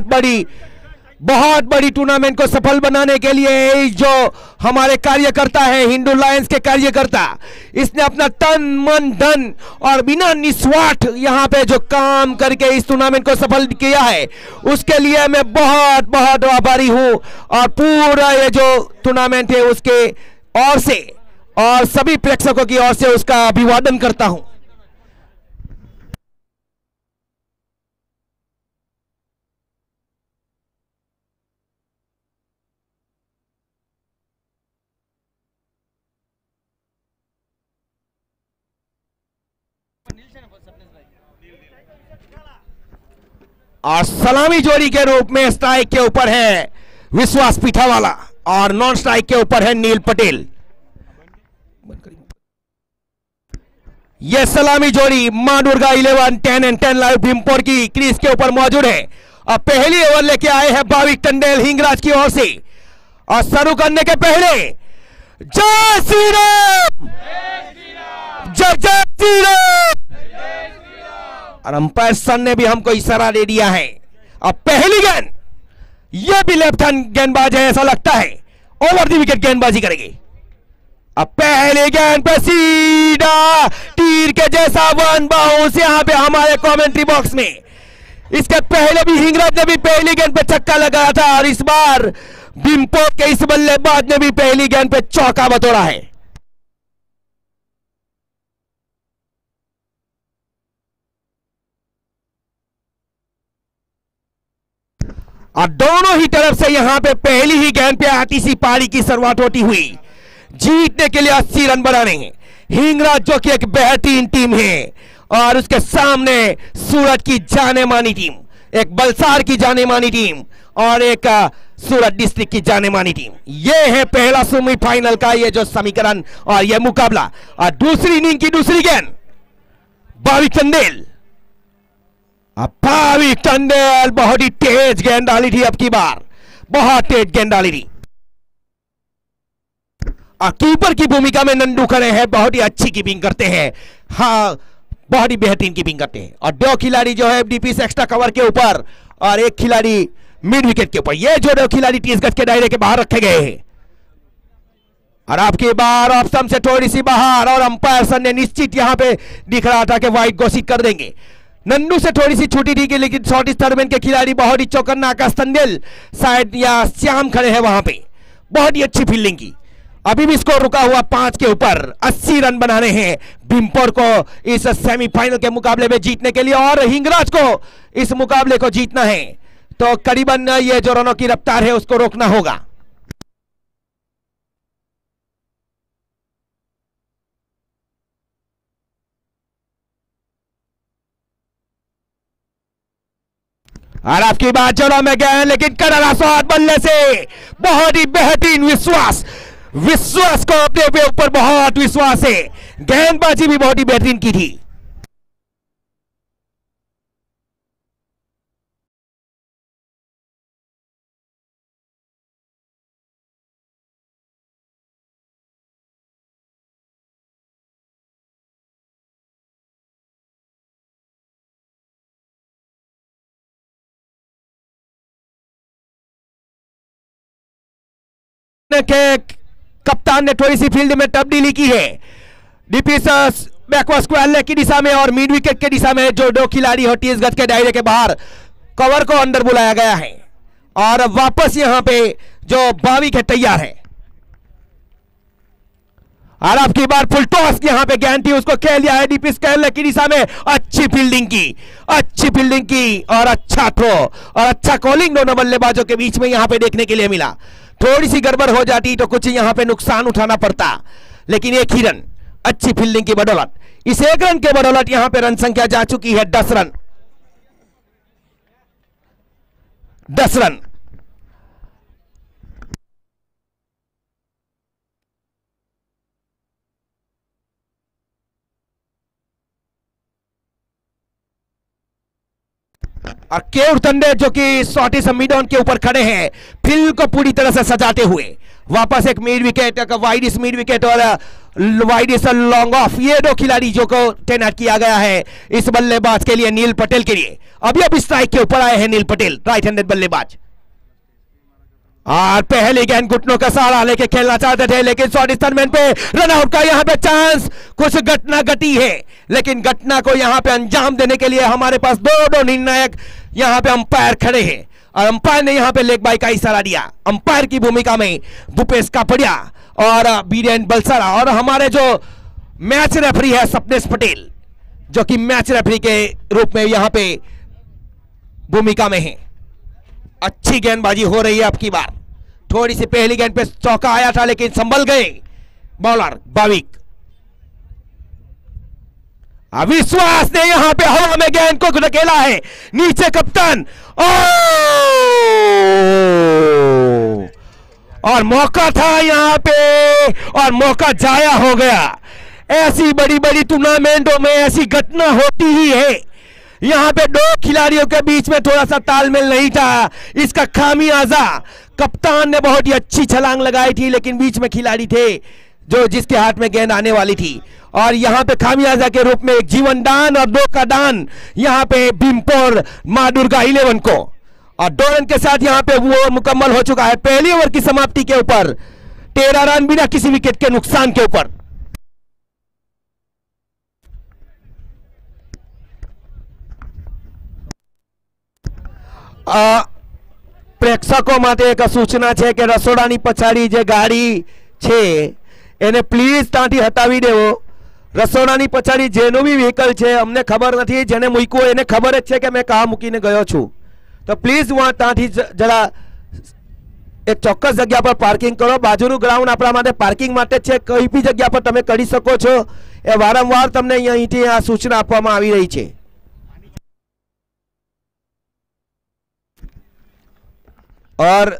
बहुत बड़ी टूर्नामेंट को सफल बनाने के लिए जो हमारे कार्यकर्ता हैं, हिंदू लायंस के कार्यकर्ता, इसने अपना तन मन धन और बिना निस्वार्थ यहाँ पे जो काम करके इस टूर्नामेंट को सफल किया है, उसके लिए मैं बहुत आभारी हूँ। और पूरा ये जो टूर्नामेंट है उसके ओर से और सभी प्रेक्षकों की ओर से उसका अभिवादन करता हूं। और सलामी जोड़ी के रूप में स्ट्राइक के ऊपर है विश्वास पीठावाला और नॉन स्ट्राइक के ऊपर है नील पटेल। यह सलामी जोड़ी मां दुर्गा 11 10 एंड 10 लाइव भीमपुर की क्रीज के ऊपर मौजूद है। अब पहली ओवर लेके आए हैं भाविक टंडेल हिंगराज की ओर से। और शुरू करने के पहले जय श्री राम, जय जय श्री राम। और अंपायर सन ने भी हमको इशारा दे दिया है। अब पहली गेंद, यह भी लेफ्ट हैंड गेंदबाज है ऐसा लगता है। ओवर द विकेट गेंदबाजी करेंगे। अब पहले गेंद पे सीधा तीर के जैसा वन बाउंस यहां पे हमारे कमेंट्री बॉक्स में। इसके पहले भी हिंगराज ने भी पहली गेंद पे छक्का लगाया था और इस बार बिम्पोर के इस बल्लेबाज ने भी पहली गेंद पे चौका बतौरा है। और दोनों ही तरफ से यहां पे पहली ही गेंद पे आतिशी पारी की शुरुआत होती हुई जीतने के लिए 80 रन बनाने हैं हिंगराज, जो कि एक बेहतरीन टीम है, और उसके सामने सूरत की जाने मानी टीम, एक बलसार की जाने मानी टीम और एक सूरत डिस्ट्रिक्ट की जाने मानी टीम। यह है पहला सेमीफाइनल का ये जो समीकरण और यह मुकाबला। और दूसरी इनिंग की दूसरी गेंद भाविक टंडेल। अब भाविक टंडेल बहुत ही तेज गेंद डाली थी, अब की बार बहुत तेज गेंद डाली थी। और कीपर की भूमिका में नंदू खड़े हैं, बहुत ही अच्छी कीपिंग करते हैं, हाँ बहुत ही बेहतरीन कीपिंग करते हैं। और दो खिलाड़ी जो है डीपीएस एक्स्ट्रा कवर के ऊपर और एक खिलाड़ी मिड विकेट के ऊपर, ये जो दो खिलाड़ी 30 गज के दायरे के बाहर रखे गए हैं। और आपकी बार ऑप्शन से थोड़ी सी बाहर और अंपायर सर ने निश्चित यहां पे दिख रहा था कि वाइड घोषित कर देंगे। नंदू से थोड़ी सी छुट्टी थी लेकिन शॉर्ट टूर्नामेंट के खिलाड़ी बहुत ही चौकन्ना, आकाश टंडेल शायद या श्याम खड़े हैं वहां पे, बहुत ही अच्छी फील्डिंग की। अभी भी स्कोर रुका हुआ 5 के ऊपर, 80 रन बनाने हैं बिम्पोर को इस सेमीफाइनल के मुकाबले में जीतने के लिए, और हिंगराज को इस मुकाबले को जीतना है तो करीबन ये जो रनों की रफ्तार है उसको रोकना होगा। और आपकी बात चलो में गए, लेकिन करारा शॉट बल्ले से बहुत ही बेहतरीन विश्वास को अपने ऊपर बहुत विश्वास है, गेंदबाजी भी बहुत ही बेहतरीन की थी। के कप्तान ने थोड़ी सी फील्ड में तब्दीली की है, डीपीएस बैकवर्ड स्क्वायर लेग की दिशा में और मिड विकेट की दिशा में जो दो खिलाड़ी हो 30 गज के दायरे के बाहर कवर को अंदर बुलाया गया है, और वापस यहां पे जो भाविक है तैयार है। और आपकी बार फुल टॉस यहां पे गेंद थी, उसको खेल लिया है डीपीएस स्क्वायर लेग की दिशा में, अच्छी फील्डिंग की और अच्छा थ्रो और अच्छा कॉलिंग दोनों बल्लेबाजों के बीच में यहां पे देखने के लिए मिला। थोड़ी सी गड़बड़ हो जाती तो कुछ यहां पे नुकसान उठाना पड़ता, लेकिन एक ही रन अच्छी फील्डिंग की बदौलत, इस एक रन के बदौलत यहां पे रन संख्या जा चुकी है 10 रन। और केव टंडे जो कि शॉर्टी मिडॉन के ऊपर खड़े हैं, फील्ड को पूरी तरह से सजाते हुए, वापस एक मिड विकेट, एक वाइडिस मिड विकेट और वाइडिस लॉन्ग ऑफ, ये दो खिलाड़ी जो को तैनात किया गया है इस बल्लेबाज के लिए, नील पटेल के लिए। अभी अब स्ट्राइक के ऊपर आए हैं नील पटेल, राइट हैंडेड बल्लेबाज। और पहले गेंद घुटनों का सहारा लेके खेलना चाहते थे, लेकिन शॉर्ट टूर्नामेंट पे रन आउट का यहां पे चांस, कुछ घटना घटी है, लेकिन घटना को यहां पे अंजाम देने के लिए हमारे पास दो निर्णायक यहां पे अंपायर खड़े हैं, और अंपायर ने यहां पे लेग बाई का इशारा दिया। अंपायर की भूमिका में भूपेश कापड़िया और बीरेन बलसारा, और हमारे जो मैच रेफरी है सपनेश पटेल, जो कि मैच रेफरी के रूप में यहां पे भूमिका में है। अच्छी गेंदबाजी हो रही है आपकी बार, थोड़ी सी पहली गेंद पे चौका आया था लेकिन संभल गए बॉलर भाविक। अविश्वास ने यहां पे हवा में गेंद को धकेला है, नीचे कप्तान, और मौका था यहां पे और मौका जाया हो गया। ऐसी बड़ी बड़ी टूर्नामेंटों में ऐसी घटना होती ही है, यहां पे दो खिलाड़ियों के बीच में थोड़ा सा तालमेल नहीं था, इसका खामियाजा कप्तान ने बहुत ही अच्छी छलांग लगाई थी, लेकिन बीच में खिलाड़ी थे जो जिसके हाथ में गेंद आने वाली थी, और यहां पे खामियाजा के रूप में एक जीवन दान और 2 का दान यहां पे बिम्पोर मां दुर्गा 11 को, और 2 रन के साथ यहां पे वो मुकम्मल हो चुका है पहली ओवर की समाप्ति के ऊपर। 13 रन बिना किसी विकेट के नुकसान के ऊपर। પ્રેક્ષકો માટે એક સૂચના છે કે રસોડાની પછાડી જે ગાડી છે એને પ્લીઝ ત્યાંથી હટાવી દેવો। રસોડાની પછાડી જેનું બી વ્હીકલ છે અમને ખબર નથી, જેને મૂક્યું એને ખબર જ છે કે મેં કાં મૂકીને ગયો છું, તો પ્લીઝ વहाँ ત્યાંથી જરા એક ચોક્કસ જગ્યા પર પાર્કિંગ કરો। બાજુનું ગ્રાઉન્ડ આપણા માટે પાર્કિંગ માટે છે, કઈ બી જગ્યા પર તમે કરી શકો છો। એ વારંવાર તમને અહીંથી આ સૂચના આપવામાં આવી રહી છે। और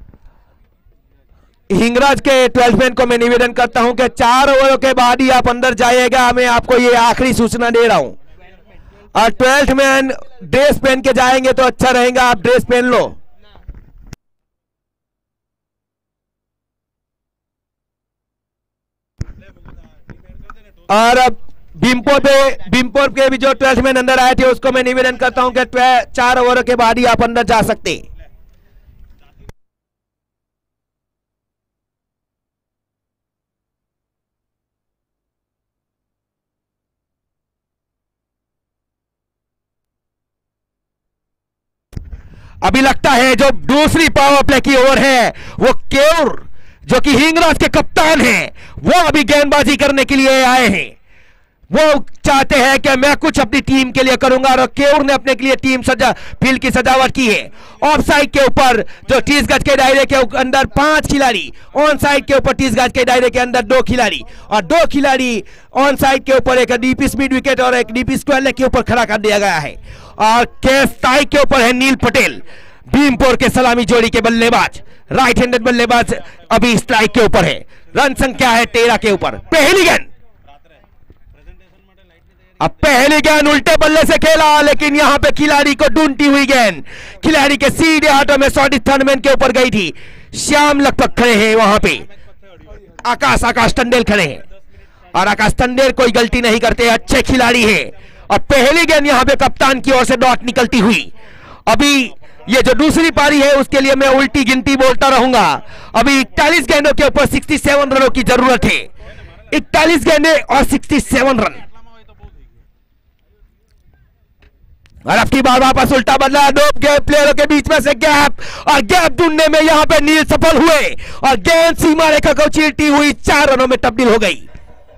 हिंगराज के 12 मैन को मैं निवेदन करता हूं कि 4 ओवरों के बाद ही आप अंदर जाइएगा। मैं आपको ये आखिरी सूचना दे रहा हूं। और 12 मैन ड्रेस पहन के जाएंगे तो अच्छा रहेगा, आप ड्रेस पहन लो। और अब भीमपुर के भी जो 12 मैन अंदर आए थे उसको मैं निवेदन करता हूं कि 4 ओवरों के बाद ही आप अंदर जा सकते। अभी लगता है जो दूसरी पावर प्ले की ओवर है वो केयूर जो कि हिंगराज के कप्तान हैं, वो अभी गेंदबाजी करने के लिए आए हैं। वो चाहते हैं कि मैं कुछ अपनी टीम के लिए करूंगा और केयूर ने अपने के लिए टीम फील्ड की सजावट की है। ऑफ साइड के ऊपर जो 30 गज के दायरे के अंदर 5 खिलाड़ी, ऑन साइड के ऊपर 30 गज के दायरे के अंदर 2 खिलाड़ी और 2 खिलाड़ी ऑन साइड के ऊपर एक डीपी स्पीड विकेट और एक डीपी स्क्वायर लेग के ऊपर खड़ा कर दिया गया है। और साइड के ऊपर है नील पटेल, भीमपुर के सलामी जोड़ी के बल्लेबाज, राइट हैंडेड बल्लेबाज अभी स्ट्राइक के ऊपर है। रन संख्या है 13 के ऊपर। पहली गेंद, अब पहली गेंद उल्टे बल्ले से खेला लेकिन यहां पे खिलाड़ी को ढूंढती हुई गेंद खिलाड़ी के सीधे हाथों में 3rd मैन के ऊपर गई थी। श्याम लगभग खड़े हैं वहां पे, आकाश टंडेल खड़े हैं और आकाश टंडेल कोई गलती नहीं करते, अच्छे खिलाड़ी है। और पहली गेंद यहां पे कप्तान की ओर से डॉट निकलती हुई। अभी ये जो दूसरी पारी है उसके लिए मैं उल्टी गिनती बोलता रहूंगा। अभी 41 गेंदों के ऊपर 67 रनों की जरूरत है। 41 गेंदें और 67 रन। और अब की बार वापस उल्टा बदला, 2 प्लेयरों के बीच में से गैप और गैप ढूंढने में यहां पे नील सफल हुए और गेंद सीमा रेखा को चीरती हुई 4 रनों में तब्दील हो गई।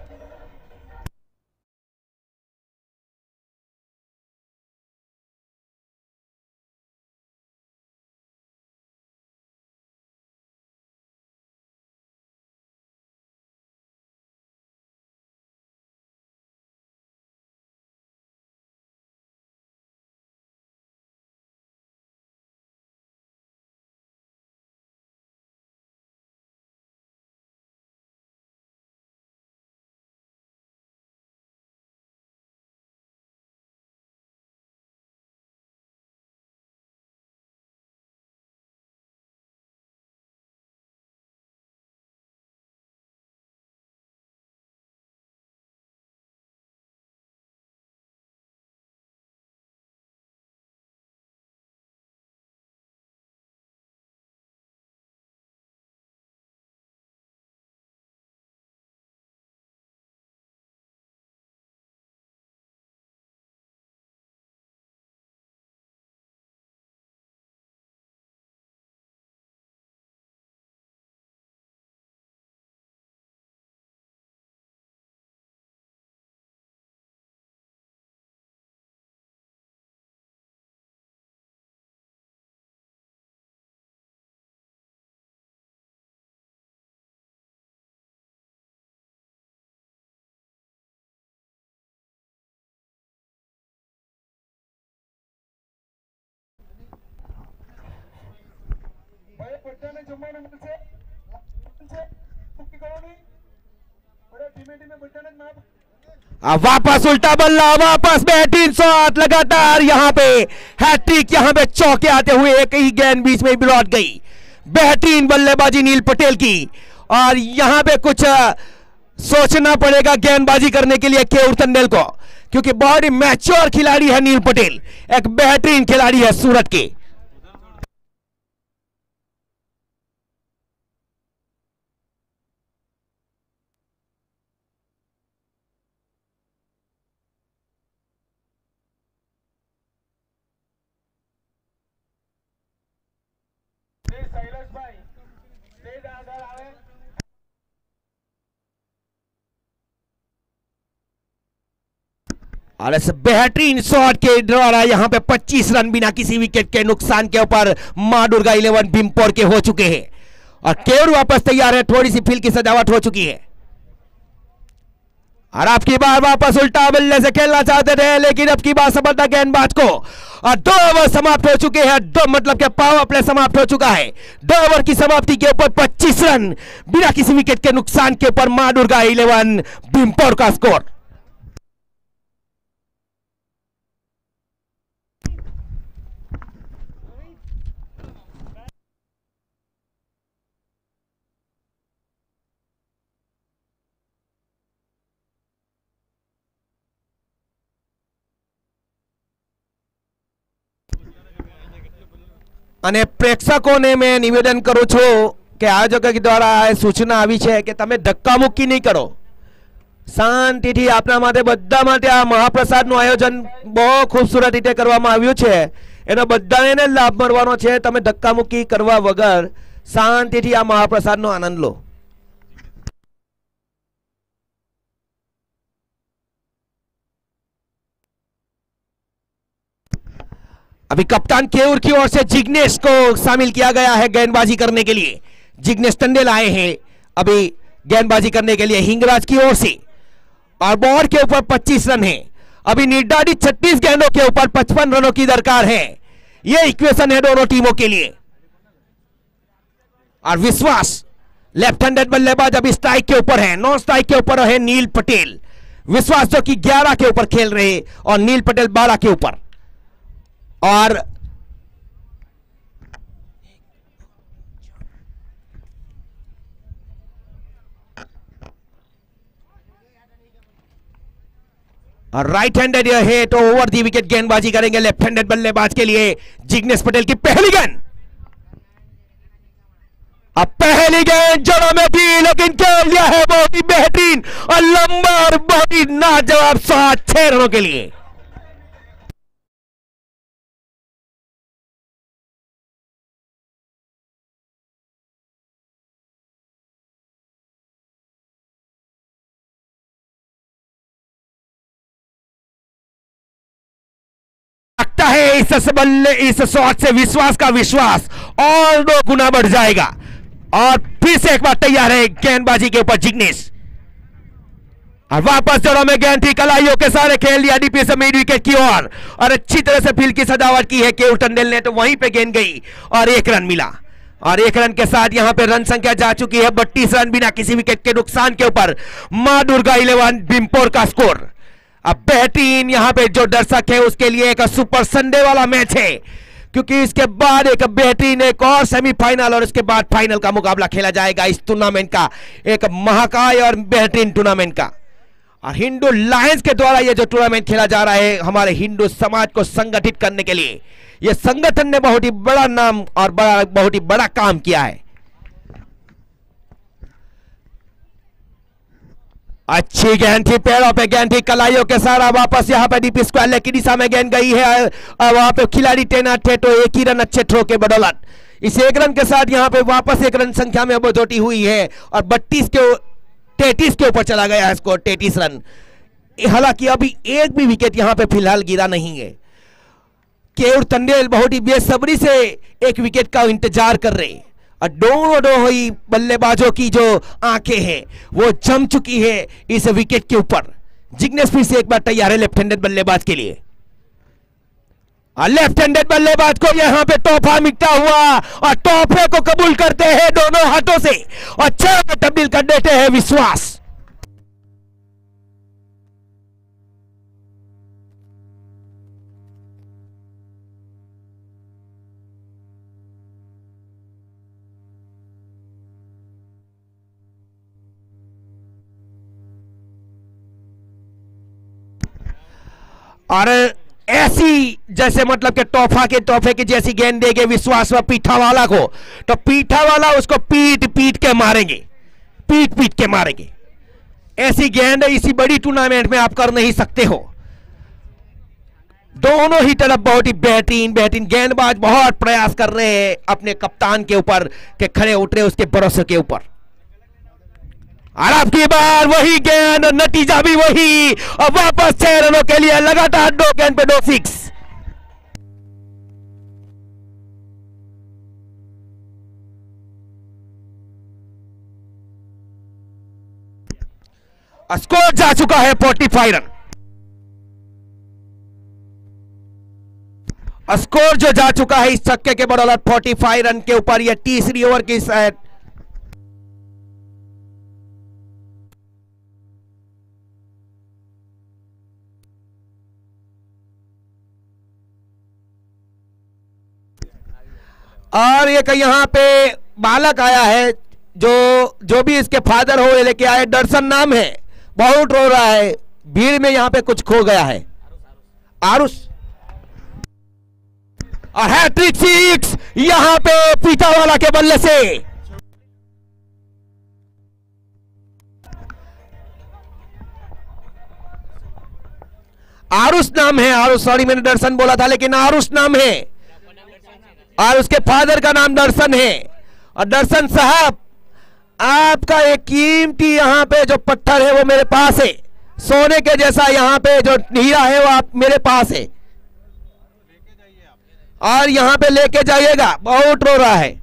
वापस उल्टा बल्ला, वापस बेहतरीन शॉट लगातार यहां पे हैट्रिक, यहां पे चौके आते हुए एक ही गेंद बीच में भी लौट गई। बेहतरीन बल्लेबाजी नील पटेल की और यहां पे कुछ सोचना पड़ेगा गेंदबाजी करने के लिए केयूर टंडेल को, क्योंकि बहुत ही मैच्योर खिलाड़ी है नील पटेल, एक बेहतरीन खिलाड़ी है सूरत के। और इस बेहतरीन शॉट के द्वारा यहां पे 25 रन बिना किसी विकेट के नुकसान के ऊपर मां दुर्गा 11 भीमपोर के हो चुके हैं और केवल वापस तैयार है। थोड़ी सी फील्ड की सजावट हो चुकी है और आपकी बार वापस उल्टा बल्ले से खेलना चाहते थे, लेकिन अब की बार समझता गेंदबाज को और 2 ओवर समाप्त हो चुके हैं। 2 मतलब के पावर प्ले समाप्त हो चुका है। 2 ओवर की समाप्ति के ऊपर 25 रन बिना किसी विकेट के नुकसान के ऊपर मां दुर्गा 11 भीमपोर का स्कोर। અને પ્રેક્ષકોને મેં નિવેદન કરું છું કે આયોજકો દ્વારા સૂચના આવી છે કે તમે ધક્કામુક્કી નહીં કરો, શાંતિથી આપના માટે બધા માટે આ મહાપ્રસાદનું આયોજન બહુ ખૂબસૂરત રીતે કરવામાં આવ્યું છે, એનો બધાને લાભ મળવાનો છે। તમે ધક્કામુક્કી કરવા વગર શાંતિથી આ મહાપ્રસાદનો આનંદ લો। अभी कप्तान केयूर की ओर से जिग्नेश को शामिल किया गया है गेंदबाजी करने के लिए। जिग्नेश टंडेल आए हैं अभी गेंदबाजी करने के लिए हिंगराज की ओर से और बॉल के ऊपर 25 रन है। अभी निर्धारित 36 गेंदों के ऊपर 55 रनों की दरकार है। यह इक्वेशन है दोनों टीमों के लिए। और विश्वास लेफ्ट हैंडेड बल्लेबाज अभी स्ट्राइक के ऊपर है, नॉन स्ट्राइक के ऊपर है नील पटेल। विश्वास जो कि 11 के ऊपर खेल रहे और नील पटेल 12 के ऊपर। और राइट हैंडेड है तो ओवर दी विकेट गेंदबाजी करेंगे लेफ्ट हैंडेड बल्लेबाज के लिए जिग्नेश पटेल की पहली गेंद। अब पहली गेंद जड़ों में थी लेकिन खेल दिया है बहुत ही बेहतरीन और लंबा और बहुत ही नाजवाब शॉट 6 रनों के लिए। है इस शॉट से विश्वास का विश्वास और 2 गुना बढ़ जाएगा। और फिर से एक बार तैयार है गेंदबाजी के ऊपर जिग्नेश और वापस जड़ों में गेंद थी, कलाइयों के सारे खेल दिया डीपी से मिड विकेट की ओर और अच्छी तरह से फील्ड की सजावट की है केयूर टंडेल ने, तो वहीं पे गेंद गई और 1 रन मिला। और 1 रन के साथ यहां पे रन संख्या जा चुकी है 32 रन बिना किसी विकेट के नुकसान के ऊपर मां दुर्गा 11 भीमपोर का स्कोर। अब बेहतरीन यहां पे जो दर्शक है उसके लिए एक सुपर संडे वाला मैच है, क्योंकि इसके बाद एक बेहतरीन एक और सेमीफाइनल और उसके बाद फाइनल का मुकाबला खेला जाएगा इस टूर्नामेंट का, एक महाकाय और बेहतरीन टूर्नामेंट का। और हिंदू लायंस के द्वारा यह जो टूर्नामेंट खेला जा रहा है हमारे हिंदू समाज को संगठित करने के लिए, यह संगठन ने बहुत ही बड़ा नाम और बहुत ही बड़ा काम किया है। अच्छी गेंद थी, पैरों पे गेंद थी, कलाइयों के सारा वापस यहां पे डीपी स्क्वायर लेग की दिशा में गेंद गई है। वहां पे खिलाड़ी तैनात थे तो 1 ही रन अच्छे थ्रो के बदौलत इस 1 रन के साथ यहां पे वापस 1 रन संख्या में बढ़ोतरी हुई है और 33 के ऊपर चला गया है स्कोर 33 रन। हालांकि अभी एक भी विकेट यहां पे फिलहाल गिरा नहीं है। केयूर टंडेल बहुत ही बेसब्री से एक विकेट का इंतजार कर रहे हैं और दोनों ही बल्लेबाजों की जो आंखें हैं वो जम चुकी है इस विकेट के ऊपर। जिग्नेश फिर से एक बार तैयार है लेफ्ट हैंडेड बल्लेबाज के लिए और लेफ्ट हैंडेड बल्लेबाज को यहां पे तोहफा मिलता हुआ और तोहफे को कबूल करते हैं दोनों हाथों से और 6 में तब्दील कर देते हैं विश्वास। और ऐसी जैसे मतलब कि तोहफे की जैसी गेंद देंगे विश्वास व पीठावाला को, तो पीठावाला उसको पीट के मारेंगे, पीट के मारेंगे। ऐसी गेंद इसी बड़ी टूर्नामेंट में आप कर नहीं सकते हो। दोनों ही तरफ बहुत ही बेहतरीन बेहतरीन गेंदबाज बहुत प्रयास कर रहे हैं अपने कप्तान के ऊपर के खड़े उतरे उसके भरोसे के ऊपर। और अब की बार वही गेंद, नतीजा भी वही, और वापस 6 रनों के लिए लगातार 2 गेंद पे 2 सिक्स। स्कोर जा चुका है 45 रन। स्कोर जो जा चुका है इस छक्के के बदौलत 45 रन के ऊपर। यह तीसरी ओवर की शायद और एक यहां पे बालक आया है जो भी इसके फादर हो लेके आए, दर्शन नाम है, बहुत रो रहा है, भीड़ में यहां पे कुछ खो गया है। आरुष और हैट्रिक सिक्स यहां पे पीठावाला के बल्ले से। आरुष नाम है, आरुष, सॉरी मैंने दर्शन बोला था, लेकिन आरुष नाम है और उसके फादर का नाम दर्शन है। और दर्शन साहब, आपका एक कीमती यहां पे जो पत्थर है वो मेरे पास है, सोने के जैसा यहां पे जो हीरा है वो आप मेरे पास है, और यहां पे लेके जाइएगा। बहुत रो रहा है।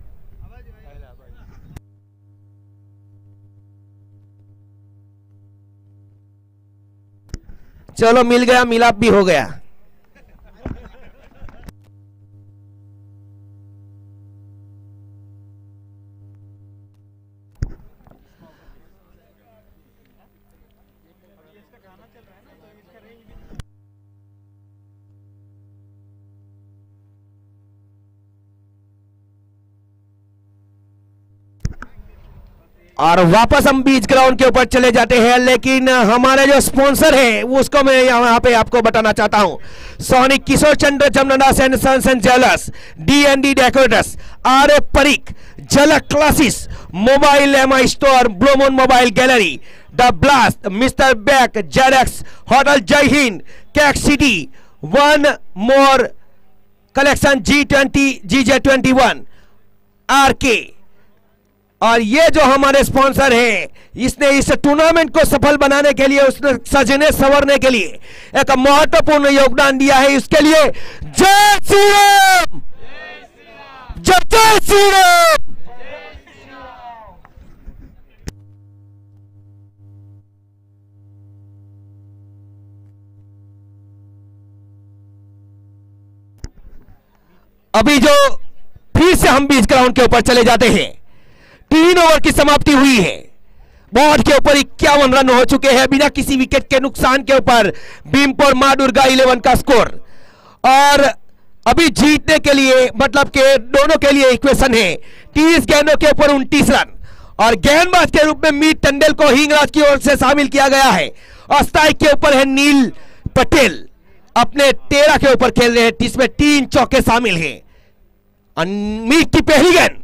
चलो मिल गया, मिलाप भी हो गया। और वापस हम बीच ग्राउंड के ऊपर चले जाते हैं, लेकिन हमारे जो स्पॉन्सर है उसको मैं यहाँ पे आपको बताना चाहता हूँ। Sonik Kishore Chandra Jamnadas and sons and jewellers, D&D decorators, RF Parikh, Jhalak classes, mobile MI store, blue moon mobile gallery, the blast, mister back, xerox, hotel Jai Hind, cake city, one more collection, GJ21, RK। और ये जो हमारे स्पॉन्सर है, इसने इस टूर्नामेंट को सफल बनाने के लिए, उसने सजने संवरने के लिए एक महत्वपूर्ण योगदान दिया है। इसके लिए जय श्री राम, जय श्री राम। अभी जो फिर से हम बीच ग्राउंड के ऊपर चले जाते हैं, 3 ओवर की समाप्ति हुई है। बोर्ड के ऊपर 51 रन हो चुके हैं बिना किसी विकेट के नुकसान के ऊपर। भीमपुर मां दुर्गा 11 का स्कोर। और अभी जीतने के लिए, मतलब के दोनों के लिए इक्वेशन है 30 गेंदों के ऊपर 29 रन। और गेंदबाज के रूप में मीत टंडल को हिंगराज की ओर से शामिल किया गया है। और स्ट्राइक के ऊपर है नील पटेल, अपने 13 के ऊपर खेल रहे हैं, जिसमें 3 चौके शामिल हैं। मीत की पहली गेंद,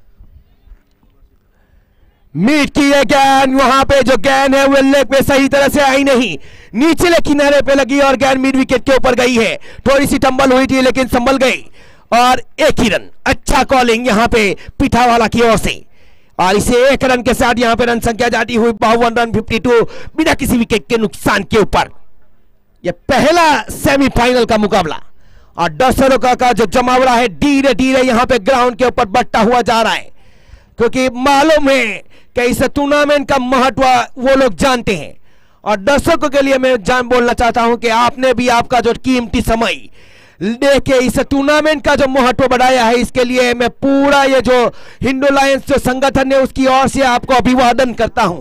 मीट की यह गेंद, वहां पे जो गेंद है वो लेग पे सही तरह से आई नहीं, नीचले किनारे पे लगी और गेंद मिड विकेट के ऊपर गई है। थोड़ी सी टंबल हुई थी लेकिन संभल गई और 1 ही रन। अच्छा कॉलिंग यहां पे पीठावाला की ओर से। और इसे 1 रन के साथ यहां पे रन संख्या जाती हुई 52 रन 52 बिना किसी विकेट के नुकसान के ऊपर। यह पहला सेमीफाइनल का मुकाबला और दर्शकों का जो जमावड़ा है धीरे धीरे यहां पे ग्राउंड के ऊपर बढ़ता हुआ जा रहा है, क्योंकि मालूम है कि इस टूर्नामेंट का महत्व वो लोग जानते हैं। और दर्शकों के लिए मैं बोलना चाहता हूं कि आपने भी आपका जो कीमती समय देके इस टूर्नामेंट का जो महत्व बढ़ाया है, इसके लिए मैं पूरा ये जो हिंदू लायंस जो संगठन है उसकी ओर से आपको अभिवादन करता हूं।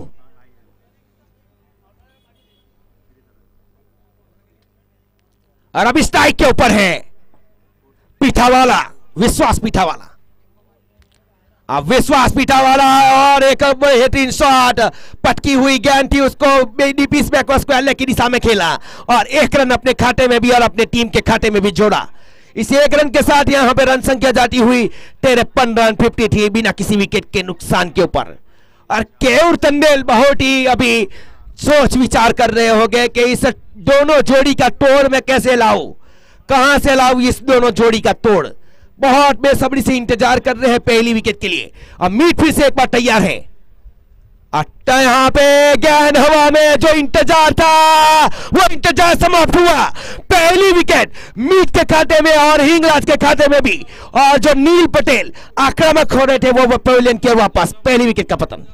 और अब स्ट्राइक के ऊपर है पीठावाला, विश्वास पीठावाला। अब विश्वास पीठावाला और एक बेहतरीन शॉट, पटकी हुई गेंद थी, उसको डीपीस बैकवर्ड स्क्वायर की दिशा में खेला और 1 रन अपने खाते में भी और अपने टीम के खाते में भी जोड़ा। इस 1 रन के साथ यहां पे रन संख्या जाती हुई 53 रन 53 बिना किसी विकेट के नुकसान के ऊपर। और केयूर टंडेल बहुत ही अभी सोच विचार कर रहे होंगे कि इस दोनों जोड़ी का तोड़ में कैसे लाऊं, कहां से लाऊं इस दोनों जोड़ी का तोड़। बहुत बेसब्री से इंतजार कर रहे हैं पहली विकेट के लिए। अब मीट फिर से एक बार तैयार है। अट्टा यहां पे गेंद हवा में, जो इंतजार था वो इंतजार समाप्त हुआ। पहली विकेट मीट के खाते में और हिंगराज के खाते में भी। और जो नील पटेल आक्रामक हो रहे थे वो पवेलियन के वापस। पहली विकेट का पतन।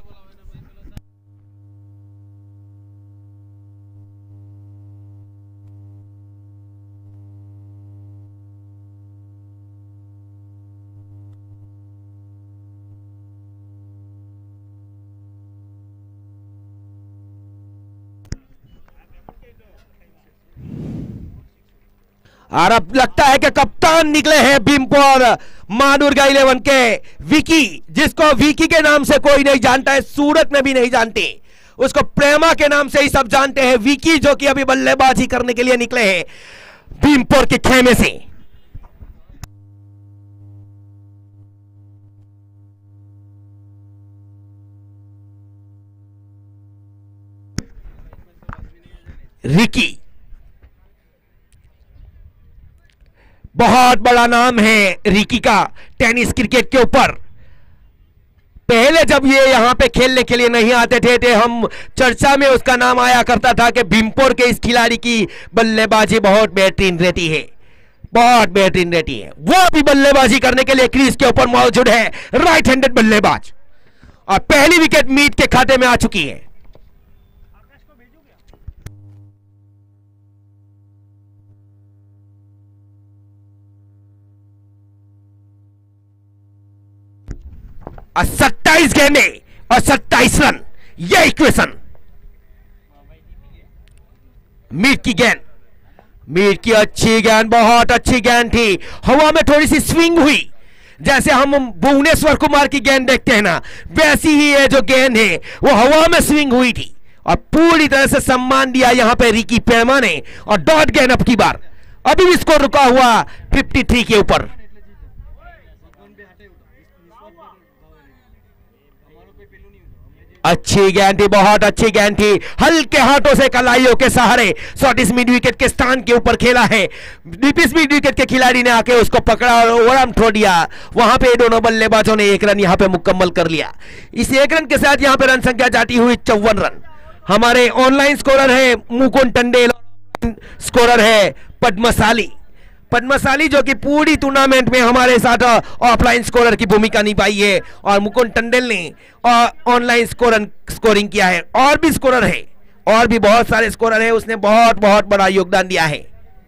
और अब लगता है कि कप्तान निकले हैं भीमपुर माडुर्गा 11 के विकी, जिसको विकी के नाम से कोई नहीं जानता है, सूरत में भी नहीं जानते। उसको प्रेमा के नाम से ही सब जानते हैं। विकी जो कि अभी बल्लेबाजी करने के लिए निकले हैं भीमपुर के खेमे से। रिकी बहुत बड़ा नाम है रिकी का टेनिस क्रिकेट के ऊपर। पहले जब ये यहां पे खेलने के लिए नहीं आते थे हम चर्चा में उसका नाम आया करता था कि भीमपुर के इस खिलाड़ी की बल्लेबाजी बहुत बेहतरीन रहती है, बहुत बेहतरीन रहती है। वो भी बल्लेबाजी करने के लिए क्रीज के ऊपर मौजूद है, राइट हैंडेड बल्लेबाज। और पहली विकेट मीट के खाते में आ चुकी है। और 27 गेंदें और 27 रन, यह इक्वेशन। मीट की गेंद, मीट की अच्छी गेंद, बहुत अच्छी गेंद थी। हवा में थोड़ी सी स्विंग हुई, जैसे हम भुवनेश्वर कुमार की गेंद देखते हैं ना, वैसी ही ये जो गेंद है वो हवा में स्विंग हुई थी। और पूरी तरह से सम्मान दिया यहां पे रिकी पेमा ने। और डॉट गेंद अब की बार, अभी भी स्कोर रुका हुआ 53 के ऊपर। अच्छी गेंद थी, बहुत अच्छी गेंद थी। हल्के हाथों से कलाइयों के सहारे शॉर्टिस मिड विकेट के स्थान के ऊपर खेला है। डीपिस मिड विकेट के खिलाड़ी ने आके उसको पकड़ा और ओवरआर्म छोड़ दिया। वहां पे दोनों बल्लेबाजों ने एक रन यहां पे मुकम्मल कर लिया। इस एक रन के साथ यहां पे रन संख्या जाती हुई 54 रन। हमारे ऑनलाइन स्कोरर है मुकुंद टंडेल, स्कोरर है पद्मशाली। पद्मशाली जो कि पूरी टूर्नामेंट में हमारे साथ ऑफलाइन स्कोरर की भूमिका निभाई है। और मुकुंद टंडेल ने ऑनलाइन स्कोरिंग किया है। और भी स्कोरर है, और भी बहुत सारे स्कोरर है, उसने बहुत बहुत बड़ा योगदान दिया है।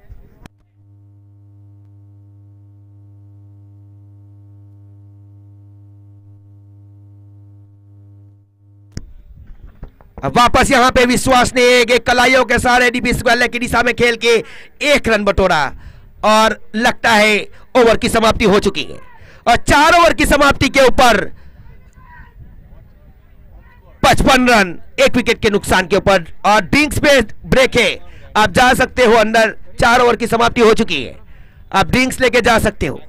अब वापस यहां पे विश्वास ने एक कलाइयों के सारे डीपी स्क्वायर की दिशा में खेल के एक रन बटोरा। और लगता है ओवर की समाप्ति हो चुकी है। और 4 ओवर की समाप्ति के ऊपर 55 रन, 1 विकेट के नुकसान के ऊपर। और ड्रिंक्स पे ब्रेक है, आप जा सकते हो अंदर। 4 ओवर की समाप्ति हो चुकी है, आप ड्रिंक्स लेके जा सकते हो।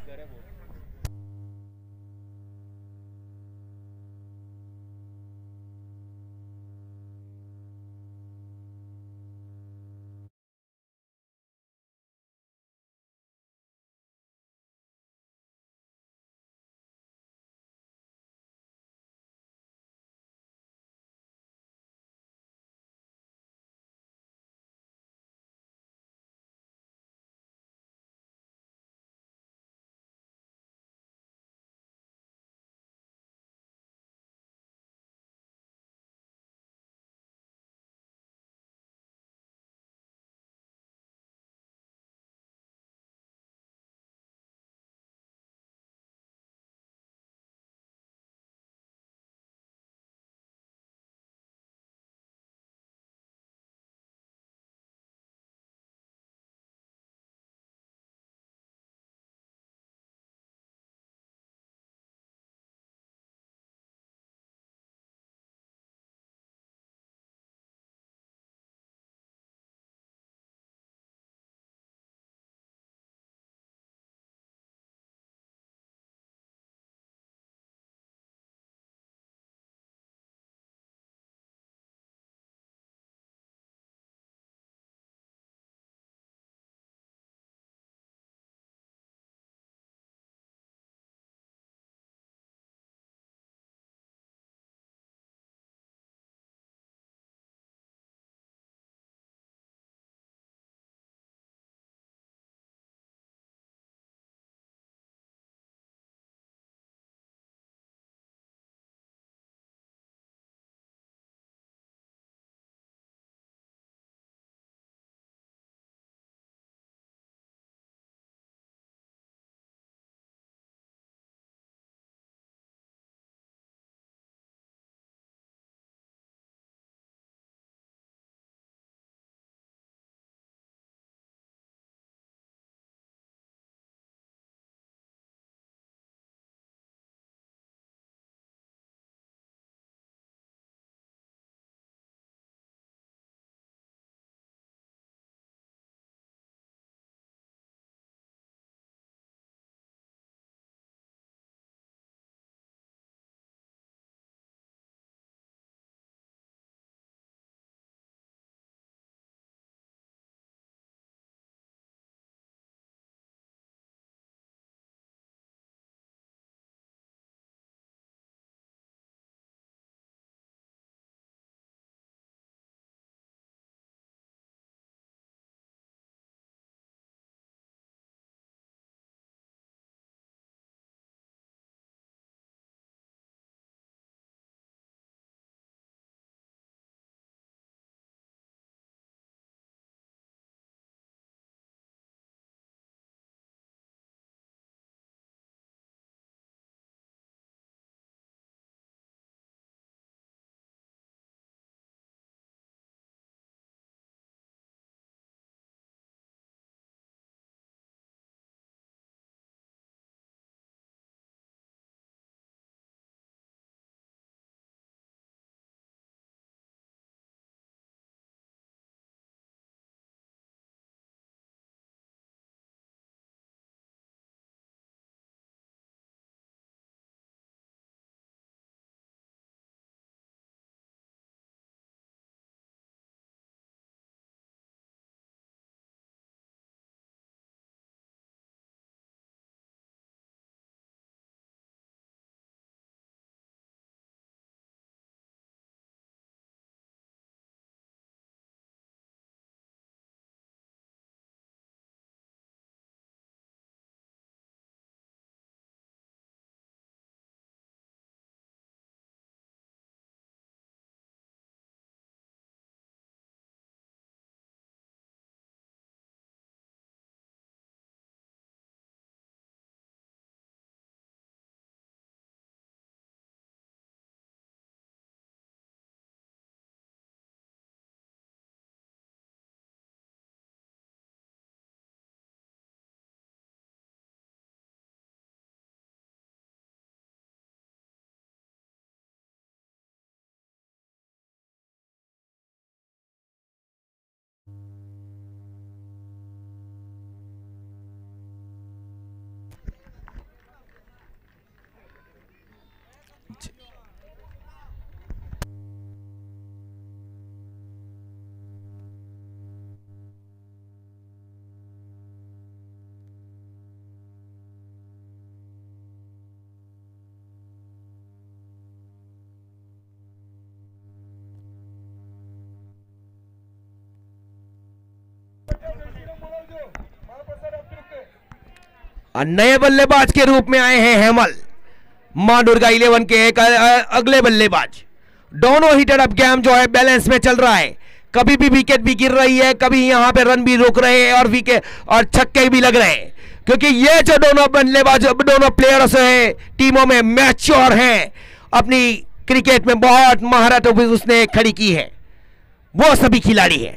और नए बल्लेबाज के रूप में आए हैं हेमल, मां दुर्गा 11 के एक अगले बल्लेबाज। दोनों हिटर अप गेम जो है बैलेंस में चल रहा है, कभी भी विकेट भी गिर रही है, कभी यहां पे रन भी रोक रहे हैं और विकेट और छक्के भी लग रहे हैं, क्योंकि ये जो दोनों बल्लेबाज दोनों प्लेयर्स हैं टीमों में मैच्योर हैं, अपनी क्रिकेट में बहुत महारत उसने खड़ी की है, वो सभी खिलाड़ी हैं।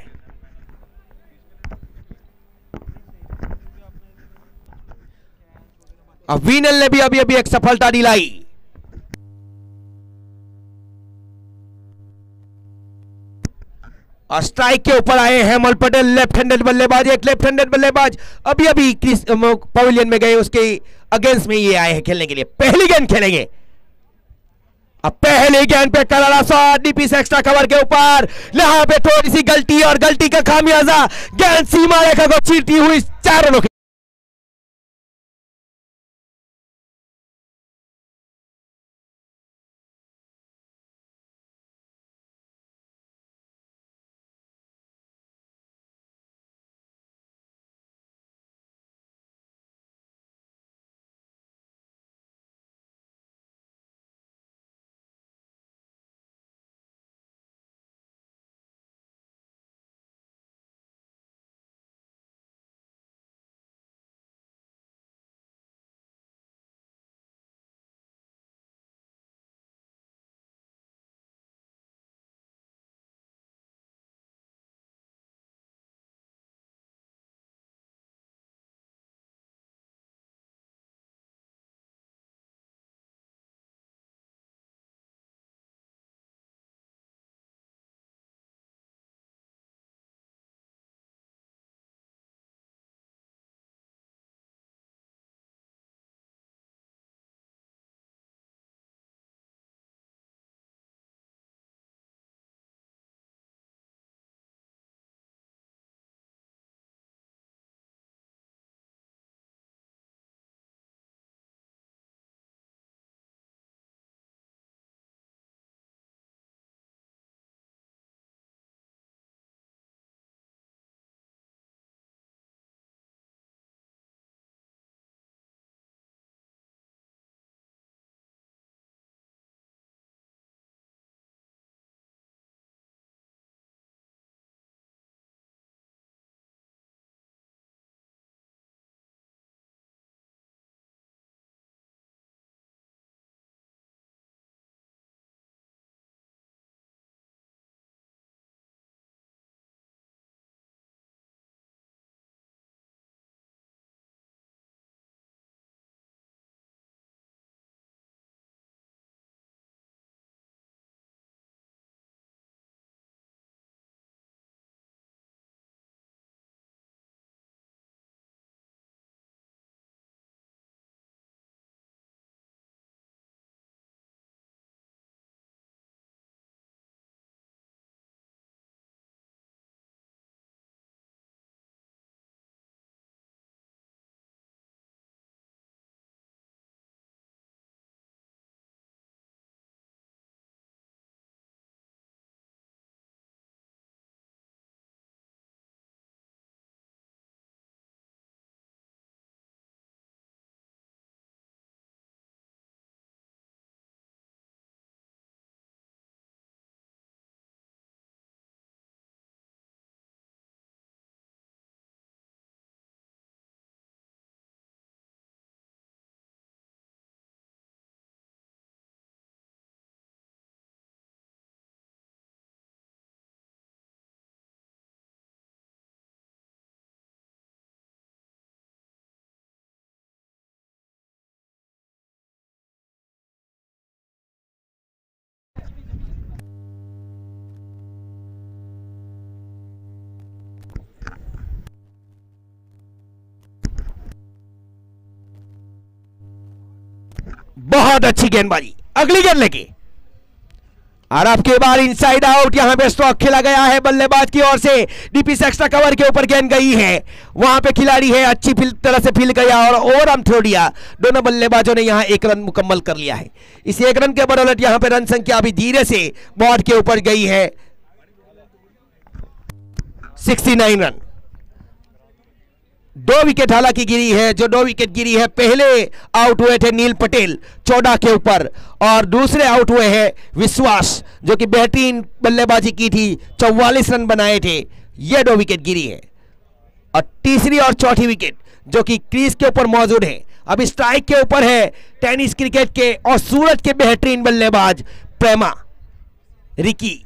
अब वीनल ने भी अभी एक सफलता दिलाई। और स्ट्राइक के ऊपर आए हेमल पटेल, लेफ्ट हैंडेड बल्लेबाज, एक लेफ्ट हैंडेड बल्लेबाज अभी पवेलियन में गए, उसके अगेंस्ट में ये आए हैं खेलने के लिए। पहली गेंद खेलेंगे, अब पहली गेंद पे करारा शॉट डीपी से एक्स्ट्रा कवर के ऊपर, यहां पे थोड़ी सी गलती और गलती का खामियाजा, गेंद सीमा रेखा को चीरती हुई 4 रनों की। बहुत अच्छी गेंदबाजी, अगली गेंद लेके और अब के बार इनसाइड आउट, यहां पे स्ट्रोक खेला गया है बल्लेबाज की ओर से, डीपी से एक्स्ट्रा कवर के ऊपर गेंद गई है, वहां पे खिलाड़ी है अच्छी तरह से फील गया और ओवर थ्रो दिया। दोनों बल्लेबाजों ने यहां 1 रन मुकम्मल कर लिया है। इस 1 रन के बदौलत यहां पे रन संख्या अभी धीरे से बोर्ड के ऊपर गई है 69 रन। 2 विकेट हालांकि गिरी है, जो 2 विकेट गिरी है, पहले आउट हुए थे नील पटेल 14 के ऊपर और दूसरे आउट हुए हैं विश्वास जो कि बेहतरीन बल्लेबाजी की थी, 44 रन बनाए थे। ये 2 विकेट गिरी है और तीसरी और चौथी विकेट जो कि क्रीज के ऊपर मौजूद है। अब स्ट्राइक के ऊपर है टेनिस क्रिकेट के और सूरत के बेहतरीन बल्लेबाज प्रेमा रिकी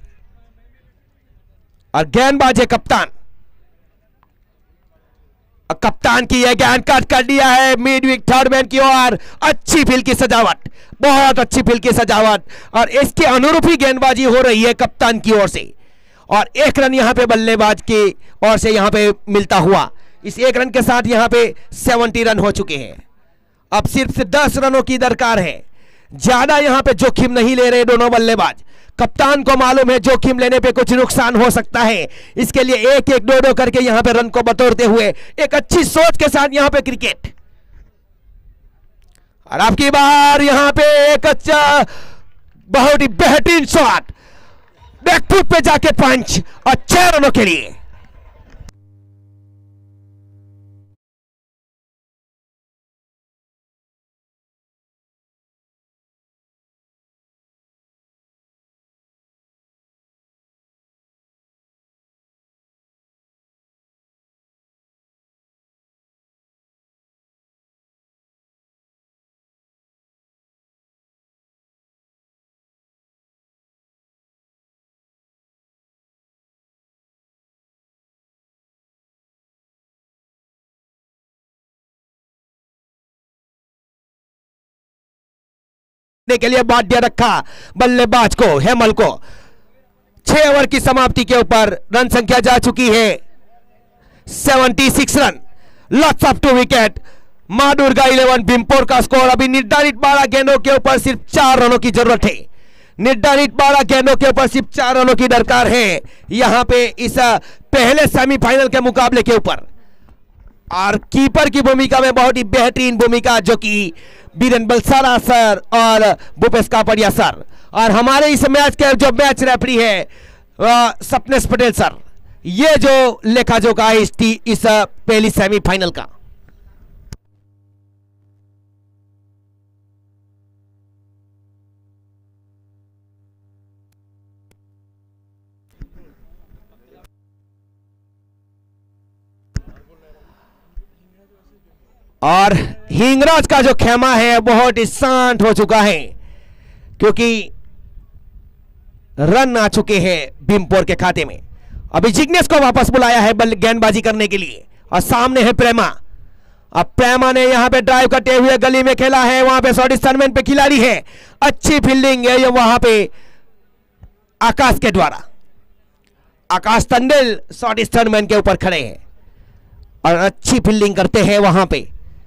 और गेंदबाज है कप्तान। कप्तान की यह गेंद कट कर दिया है मिड विकेट थर्ड मैन की ओर। अच्छी फील्ड की सजावट, बहुत अच्छी फील्ड की सजावट और इसके अनुरूप ही गेंदबाजी हो रही है कप्तान की ओर से और 1 रन यहां पे बल्लेबाज की ओर से यहां पे मिलता हुआ। इस 1 रन के साथ यहां पे 70 रन हो चुके हैं। अब सिर्फ 10 रनों की दरकार है, ज्यादा यहां पे जोखिम नहीं ले रहे दोनों बल्लेबाज। कप्तान को मालूम है जोखिम लेने पे कुछ नुकसान हो सकता है, इसके लिए 1-1 2-2 करके यहां पे रन को बटोरते हुए एक अच्छी सोच के साथ यहां पे क्रिकेट। और आपकी बार यहां पे एक अच्छा बहुत ही बेहतरीन शॉट, बैकफुट पे जाके पंच और 6 रनों के लिए। के लिए बाध्य रखा बल्लेबाज को, हेमल को। 6 ओवर की समाप्ति के ऊपर रन संख्या जा चुकी है 76 रन, लॉट्स ऑफ 2 विकेट। मां दुर्गा 11 बिम्पोर का स्कोर। अभी निर्धारित 12 गेंदों के ऊपर सिर्फ 4 रनों की जरूरत है। निर्धारित 12 गेंदों के ऊपर सिर्फ 4 रनों की दरकार है यहां पे इस पहले सेमीफाइनल के मुकाबले के ऊपर। और कीपर की भूमिका में बहुत ही बेहतरीन भूमिका जो कि बीरेन बलसारा सर और भूपेश कापड़िया सर, और हमारे इस मैच के जो मैच रेफरी है सपनेश पटेल सर। ये जो लेखा जोखा है इस पहली सेमीफाइनल का। और हिंगराज का जो खेमा है बहुत ही शांत हो चुका है क्योंकि रन आ चुके हैं बिम्पोर के खाते में। अभी जिग्नेश को वापस बुलाया है गेंदबाजी करने के लिए और सामने है प्रेमा। अब प्रेमा ने यहां पे ड्राइव करते हुए गली में खेला है, वहां पे शॉर्ट स्टर्मैन पे खिलाड़ी है, अच्छी फील्डिंग है ये वहां पे आकाश के द्वारा। आकाश टंडन शॉर्ट स्टर्मैन के ऊपर खड़े हैं और अच्छी फील्डिंग करते हैं वहां पे।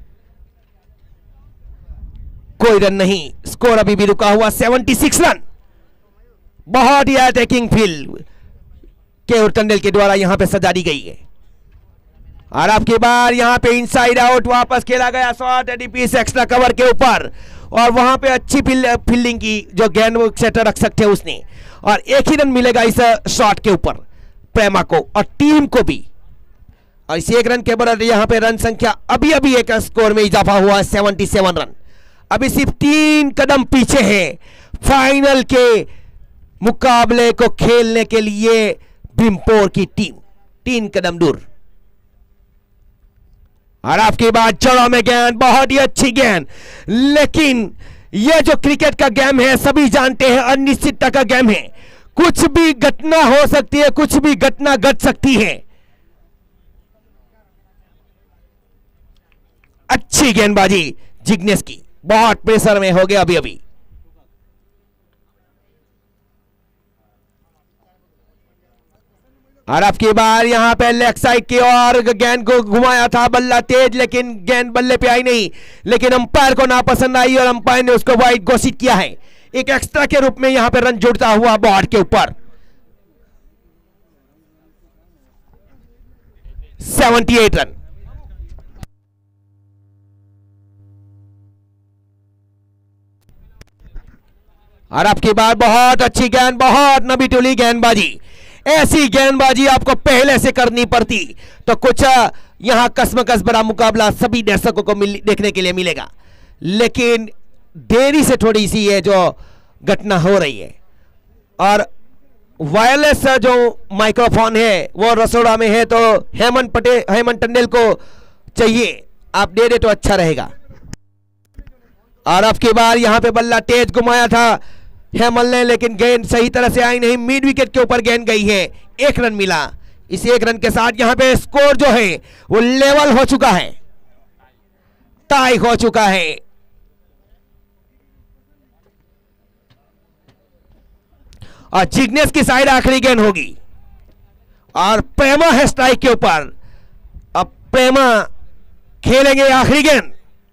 कोई रन नहीं, स्कोर अभी भी रुका हुआ 76 रन। बहुत ही अटैकिंग फील्ड केयूर टंडन के द्वारा यहां पे सजा दी गई है। और आपकी बार यहां पे इनसाइड आउट वापस खेला गया शॉट एडीपीएस एक्स्ट्रा कवर के ऊपर और वहां पे अच्छी फील्डिंग की जो गेंद वो सेटर रख सकते हैं उसने, और 1 ही रन मिलेगा इस शॉट के ऊपर प्रेमा को और टीम को भी। और इस 1 रन के बराबर यहां पे रन संख्या अभी अभी एक स्कोर में इजाफा हुआ है 77 रन। अभी सिर्फ 3 कदम पीछे है फाइनल के मुकाबले को खेलने के लिए बिम्पोर की टीम, 3 कदम दूर। और आपके बाद जड़ों में गेंद, बहुत ही अच्छी गेंद, लेकिन यह जो क्रिकेट का गेम है सभी जानते हैं अनिश्चितता का गेम है, कुछ भी घटना हो सकती है, कुछ भी घटना घट सकती है। अच्छी गेंदबाजी जिग्नेश की, बहुत प्रेशर में हो गया अभी अभी। और आपकी बार यहां पे लेग साइड की ओर गेंद को घुमाया था, बल्ला तेज लेकिन गेंद बल्ले पे आई नहीं, लेकिन अंपायर को नापसंद आई और अंपायर ने उसको वाइड घोषित किया है। एक एक्स्ट्रा के रूप में यहां पे रन जुड़ता हुआ बोर्ड के ऊपर 78 रन। और आपकी बार बहुत अच्छी गेंद, बहुत नबी टुली गेंदबाजी। ऐसी गेंदबाजी आपको पहले से करनी पड़ती तो कुछ यहां कसमकस बड़ा मुकाबला सभी दर्शकों को देखने के लिए मिलेगा, लेकिन देरी से थोड़ी सी ये जो घटना हो रही है। और वायरलेस जो माइक्रोफोन है वो रसोड़ा में है, तो हेमंत टंडेल को चाहिए, आप दे दे तो अच्छा रहेगा। और अब की बार यहां पे बल्ला तेज घुमाया था हेमल ने, लेकिन गेंद सही तरह से आई नहीं, मिड विकेट के ऊपर गेंद गई है। 1 रन मिला। इस 1 रन के साथ यहां पे स्कोर जो है वो लेवल हो चुका है, टाई हो चुका है। और जिग्नेश की साइड आखिरी गेंद होगी और प्रेमा है स्ट्राइक के ऊपर। अब प्रेमा खेलेंगे आखिरी गेंद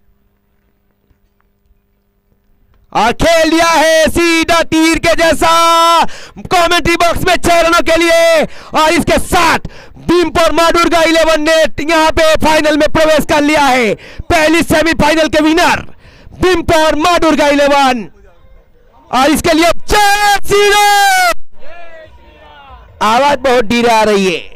और खेल दिया है सीधा तीर के जैसा कमेंट्री बॉक्स में 6 रनों के लिए। और इसके साथ बिम्पर माडुर्गा 11 ने यहां पे फाइनल में प्रवेश कर लिया है। पहली सेमीफाइनल के विनर बिम्पर माडुर्गा 11, और इसके लिए 4-0। आवाज बहुत धीरे आ रही है।